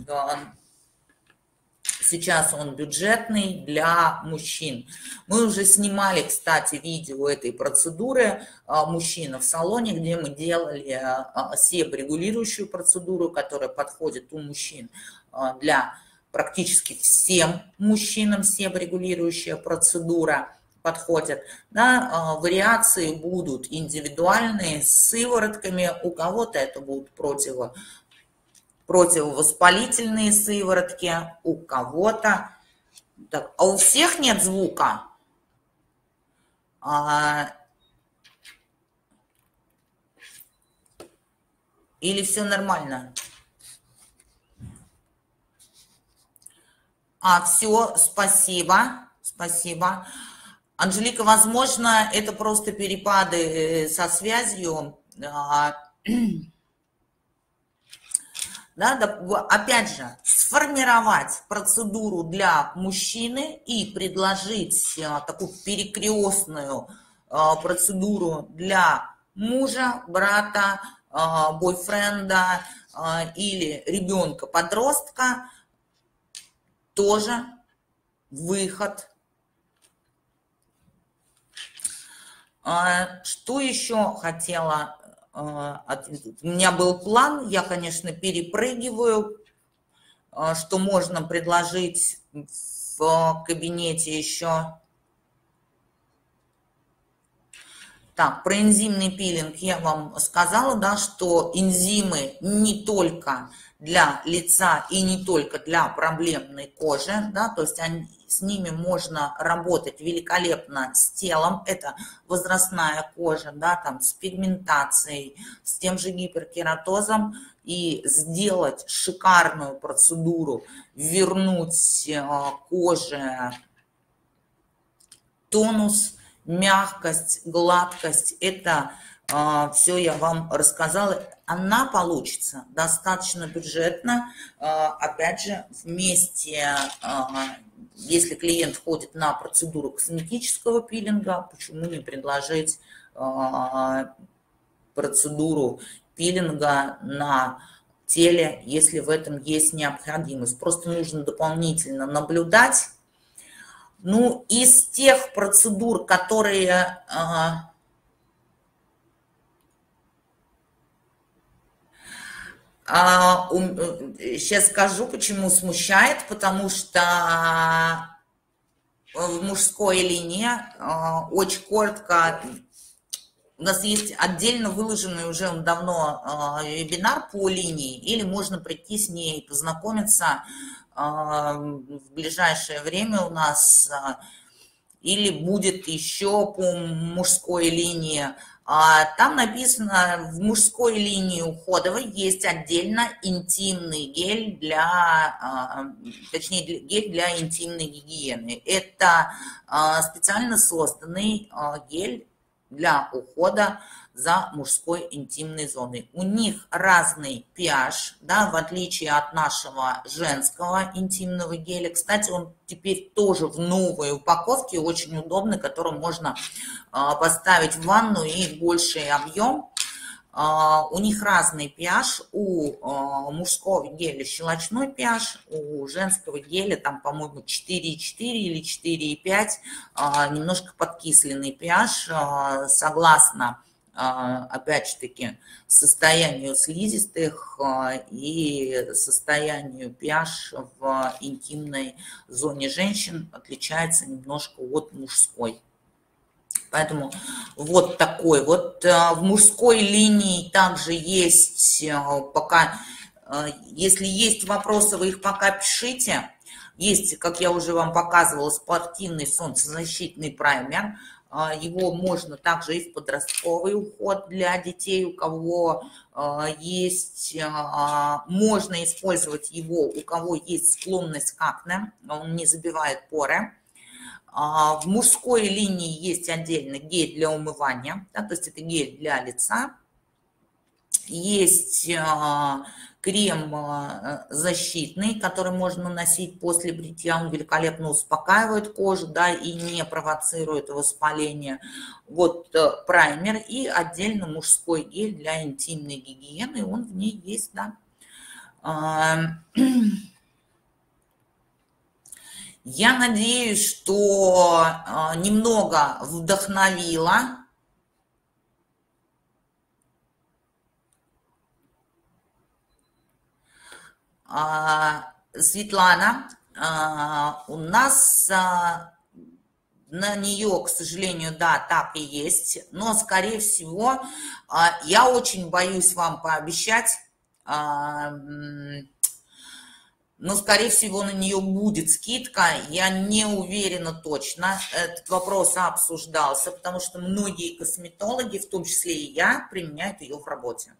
сейчас он бюджетный для мужчин. Мы уже снимали, кстати, видео этой процедуры «Мужчина в салоне», где мы делали себорегулирующую процедуру, которая подходит у мужчин для практически всем мужчинам себорегулирующая процедура подходит. Да, вариации будут индивидуальные, с сыворотками, у кого-то это будут противовоспалительные сыворотки, у кого-то... Так, а у всех нет звука? Или все нормально? Все, спасибо, спасибо. Анжелика, возможно, это просто перепады со связью. Да, опять же, сформировать процедуру для мужчины и предложить такую перекрестную процедуру для мужа, брата, бойфренда или ребенка-подростка, тоже выход. Что еще хотела ответить? У меня был план, я, конечно, перепрыгиваю, что можно предложить в кабинете еще. Так, про энзимный пилинг я вам сказала, да, что энзимы не только для лица и не только для проблемной кожи, да, то есть с ними можно работать великолепно с телом, это возрастная кожа, да, там с пигментацией, с тем же гиперкератозом, и сделать шикарную процедуру, вернуть коже тонус, мягкость, гладкость, это все я вам рассказала. Она получится достаточно бюджетно, опять же, вместе, если клиент ходит на процедуру косметического пилинга, почему не предложить процедуру пилинга на теле, если в этом есть необходимость. Просто нужно дополнительно наблюдать. Ну, из тех процедур, которые... Сейчас скажу, почему смущает, потому что в мужской линии очень коротко... У нас есть отдельно выложенный уже давно вебинар по линии, или можно прийти с ней познакомиться в ближайшее время у нас, или будет еще по мужской линии. Там написано, в мужской линии уходовой есть отдельно интимный гель точнее, гель для интимной гигиены. Это специально созданный гель для ухода за мужской интимной зоной. У них разный pH, да, в отличие от нашего женского интимного геля. Кстати, он теперь тоже в новой упаковке, очень удобный, который можно поставить в ванну и больший объем. У них разный pH, у мужского геля щелочной pH, у женского геля там, по-моему, 4,4 или 4,5, немножко подкисленный pH, согласно, опять же таки, состоянию слизистых и состоянию pH в интимной зоне женщин отличается немножко от мужской. Поэтому вот такой вот. В мужской линии также есть пока, если есть вопросы, вы их пока пишите. Есть, как я уже вам показывала, спортивный солнцезащитный праймер. Его можно также и в подростковый уход для детей, у кого есть, можно использовать его, у кого есть склонность к акне, он не забивает поры. В мужской линии есть отдельно гель для умывания, да, то есть это гель для лица. Есть крем защитный, который можно наносить после бритья. Он великолепно успокаивает кожу, да, и не провоцирует воспаление. Вот праймер и отдельно мужской гель для интимной гигиены. Он в ней есть, да. Я надеюсь, что немного вдохновила. Светлана, у нас на нее, к сожалению, да, так и есть, но, скорее всего, я очень боюсь вам пообещать, но, скорее всего, на нее будет скидка. Я не уверена точно. Этот вопрос обсуждался, потому что многие косметологи, в том числе и я, применяют ее в работе.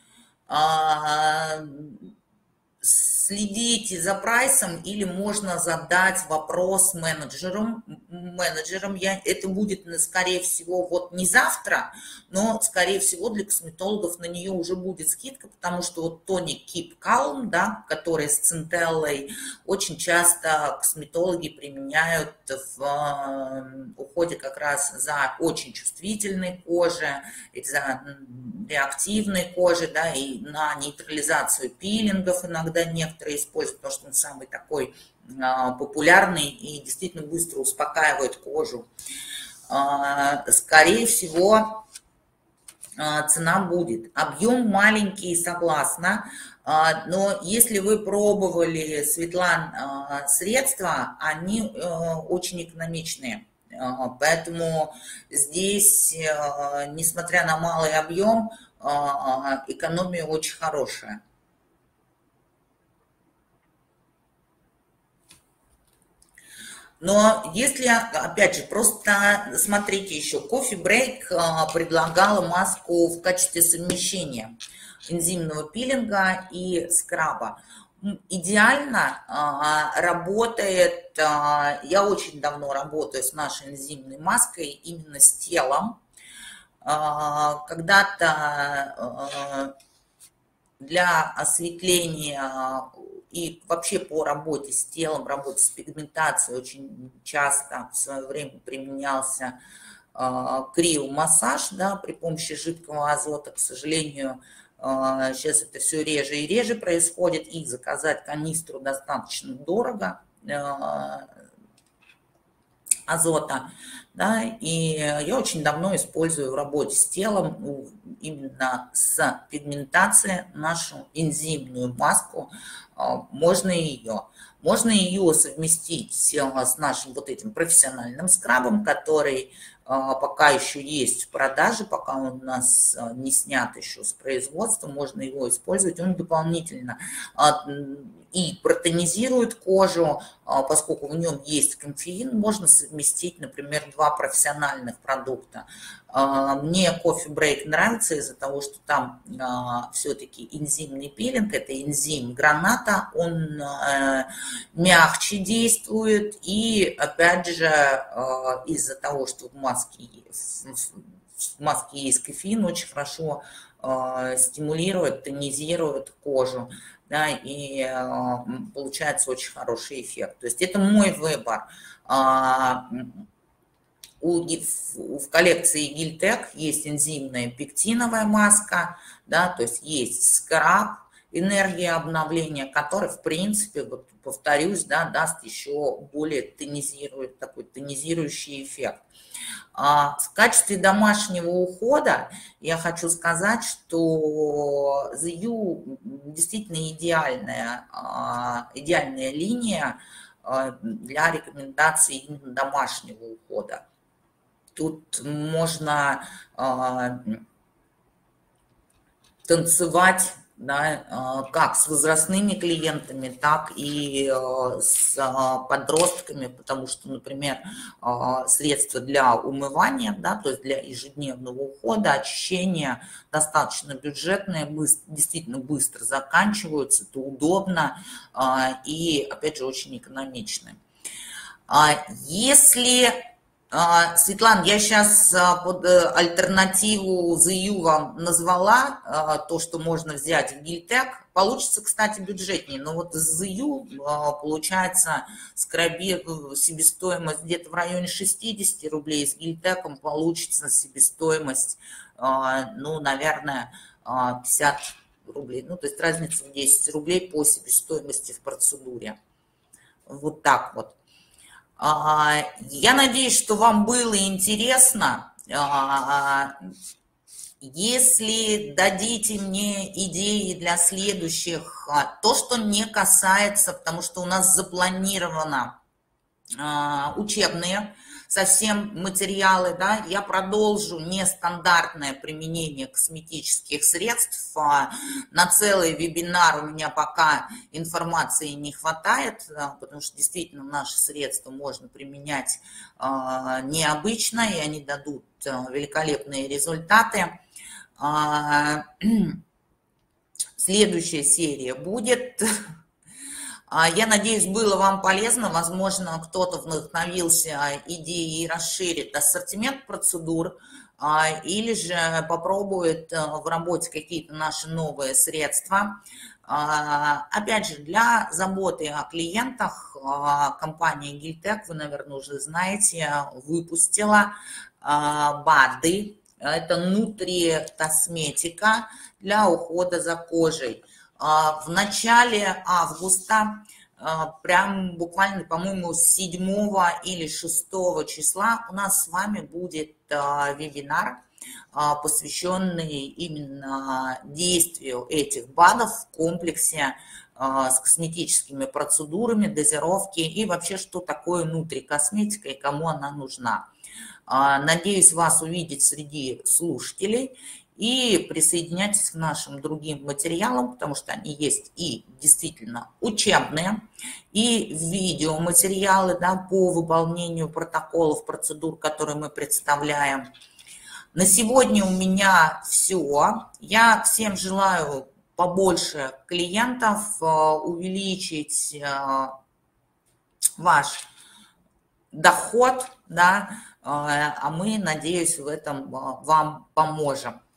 Следите за прайсом или можно задать вопрос менеджерам. Это будет, скорее всего, вот не завтра, но, скорее всего, для косметологов на нее уже будет скидка, потому что вот тоник Keep Calm, да, который с центеллой, очень часто косметологи применяют в уходе как раз за очень чувствительной кожей, за реактивной кожей, да, и на нейтрализацию пилингов иногда некоторые используют, потому что он самый такой популярный и действительно быстро успокаивает кожу. Скорее всего, цена будет. Объем маленький, согласна, но если вы пробовали, Светлан, средства, они очень экономичные. Поэтому здесь, несмотря на малый объем, экономия очень хорошая. Но если, опять же, просто смотрите еще, Coffee Break предлагала маску в качестве совмещения энзимного пилинга и скраба. Идеально работает, я очень давно работаю с нашей энзимной маской именно с телом. Когда-то для осветления и вообще по работе с телом, работе с пигментацией очень часто в свое время применялся криомассаж, да, при помощи жидкого азота. К сожалению, сейчас это все реже и реже происходит, и заказать канистру достаточно дорого азота, да, и я очень давно использую в работе с телом именно с пигментацией нашу энзимную маску. Можно ее совместить с нашим вот этим профессиональным скрабом, который пока еще есть в продаже, пока он у нас не снят еще с производства, можно его использовать. Он дополнительно и протонизирует кожу, поскольку в нем есть камфеин, можно совместить, например, два профессиональных продукта. Мне Coffee Break нравится из-за того, что там все-таки энзимный пилинг, это энзим граната, он мягче действует, и опять же из-за того, что в маске есть кофеин, очень хорошо стимулирует, тонизирует кожу, да, и получается очень хороший эффект. То есть это мой выбор. В коллекции Гильтек есть энзимная пектиновая маска, да, то есть есть скраб, энергия обновления, который, в принципе, вот повторюсь, да, даст еще более такой тонизирующий эффект. В качестве домашнего ухода я хочу сказать, что The You действительно идеальная линия для рекомендаций именно домашнего ухода. Тут можно танцевать, да, как с возрастными клиентами, так и с подростками, потому что, например, средства для умывания, да, то есть для ежедневного ухода, очищения достаточно бюджетные, действительно быстро заканчиваются, это удобно и, опять же, очень экономичны. Если... Светлана, я сейчас под альтернативу The You вам назвала, то, что можно взять в Гильтек. Получится, кстати, бюджетнее, но вот The You получается себестоимость где-то в районе 60 рублей, с Гильтеком получится себестоимость, ну, наверное, 50 рублей. Ну, то есть разница в 10 рублей по себестоимости в процедуре. Вот так вот. Я надеюсь, что вам было интересно. Если дадите мне идеи для следующих, то, что не касается, потому что у нас запланировано учебные совсем материалы, да, я продолжу нестандартное применение косметических средств. На целый вебинар у меня пока информации не хватает, потому что действительно наши средства можно применять необычно, и они дадут великолепные результаты. Следующая серия будет. Я надеюсь, было вам полезно. Возможно, кто-то вдохновился идеей и расширит ассортимент процедур, или же попробует в работе какие-то наши новые средства. Опять же, для заботы о клиентах компания Гильтек, вы, наверное, уже знаете, выпустила БАДы. Это нутрикосметика для ухода за кожей. В начале августа, прям буквально, по-моему, 7 или 6 числа у нас с вами будет вебинар, посвященный именно действию этих БАДов в комплексе с косметическими процедурами, дозировки и вообще, что такое нутрикосметика и кому она нужна. Надеюсь вас увидеть среди слушателей. И присоединяйтесь к нашим другим материалам, потому что они есть и действительно учебные, и видеоматериалы, да, по выполнению протоколов, процедур, которые мы представляем. На сегодня у меня все. Я всем желаю побольше клиентов, увеличить ваш доход, да, а мы, надеюсь, в этом вам поможем.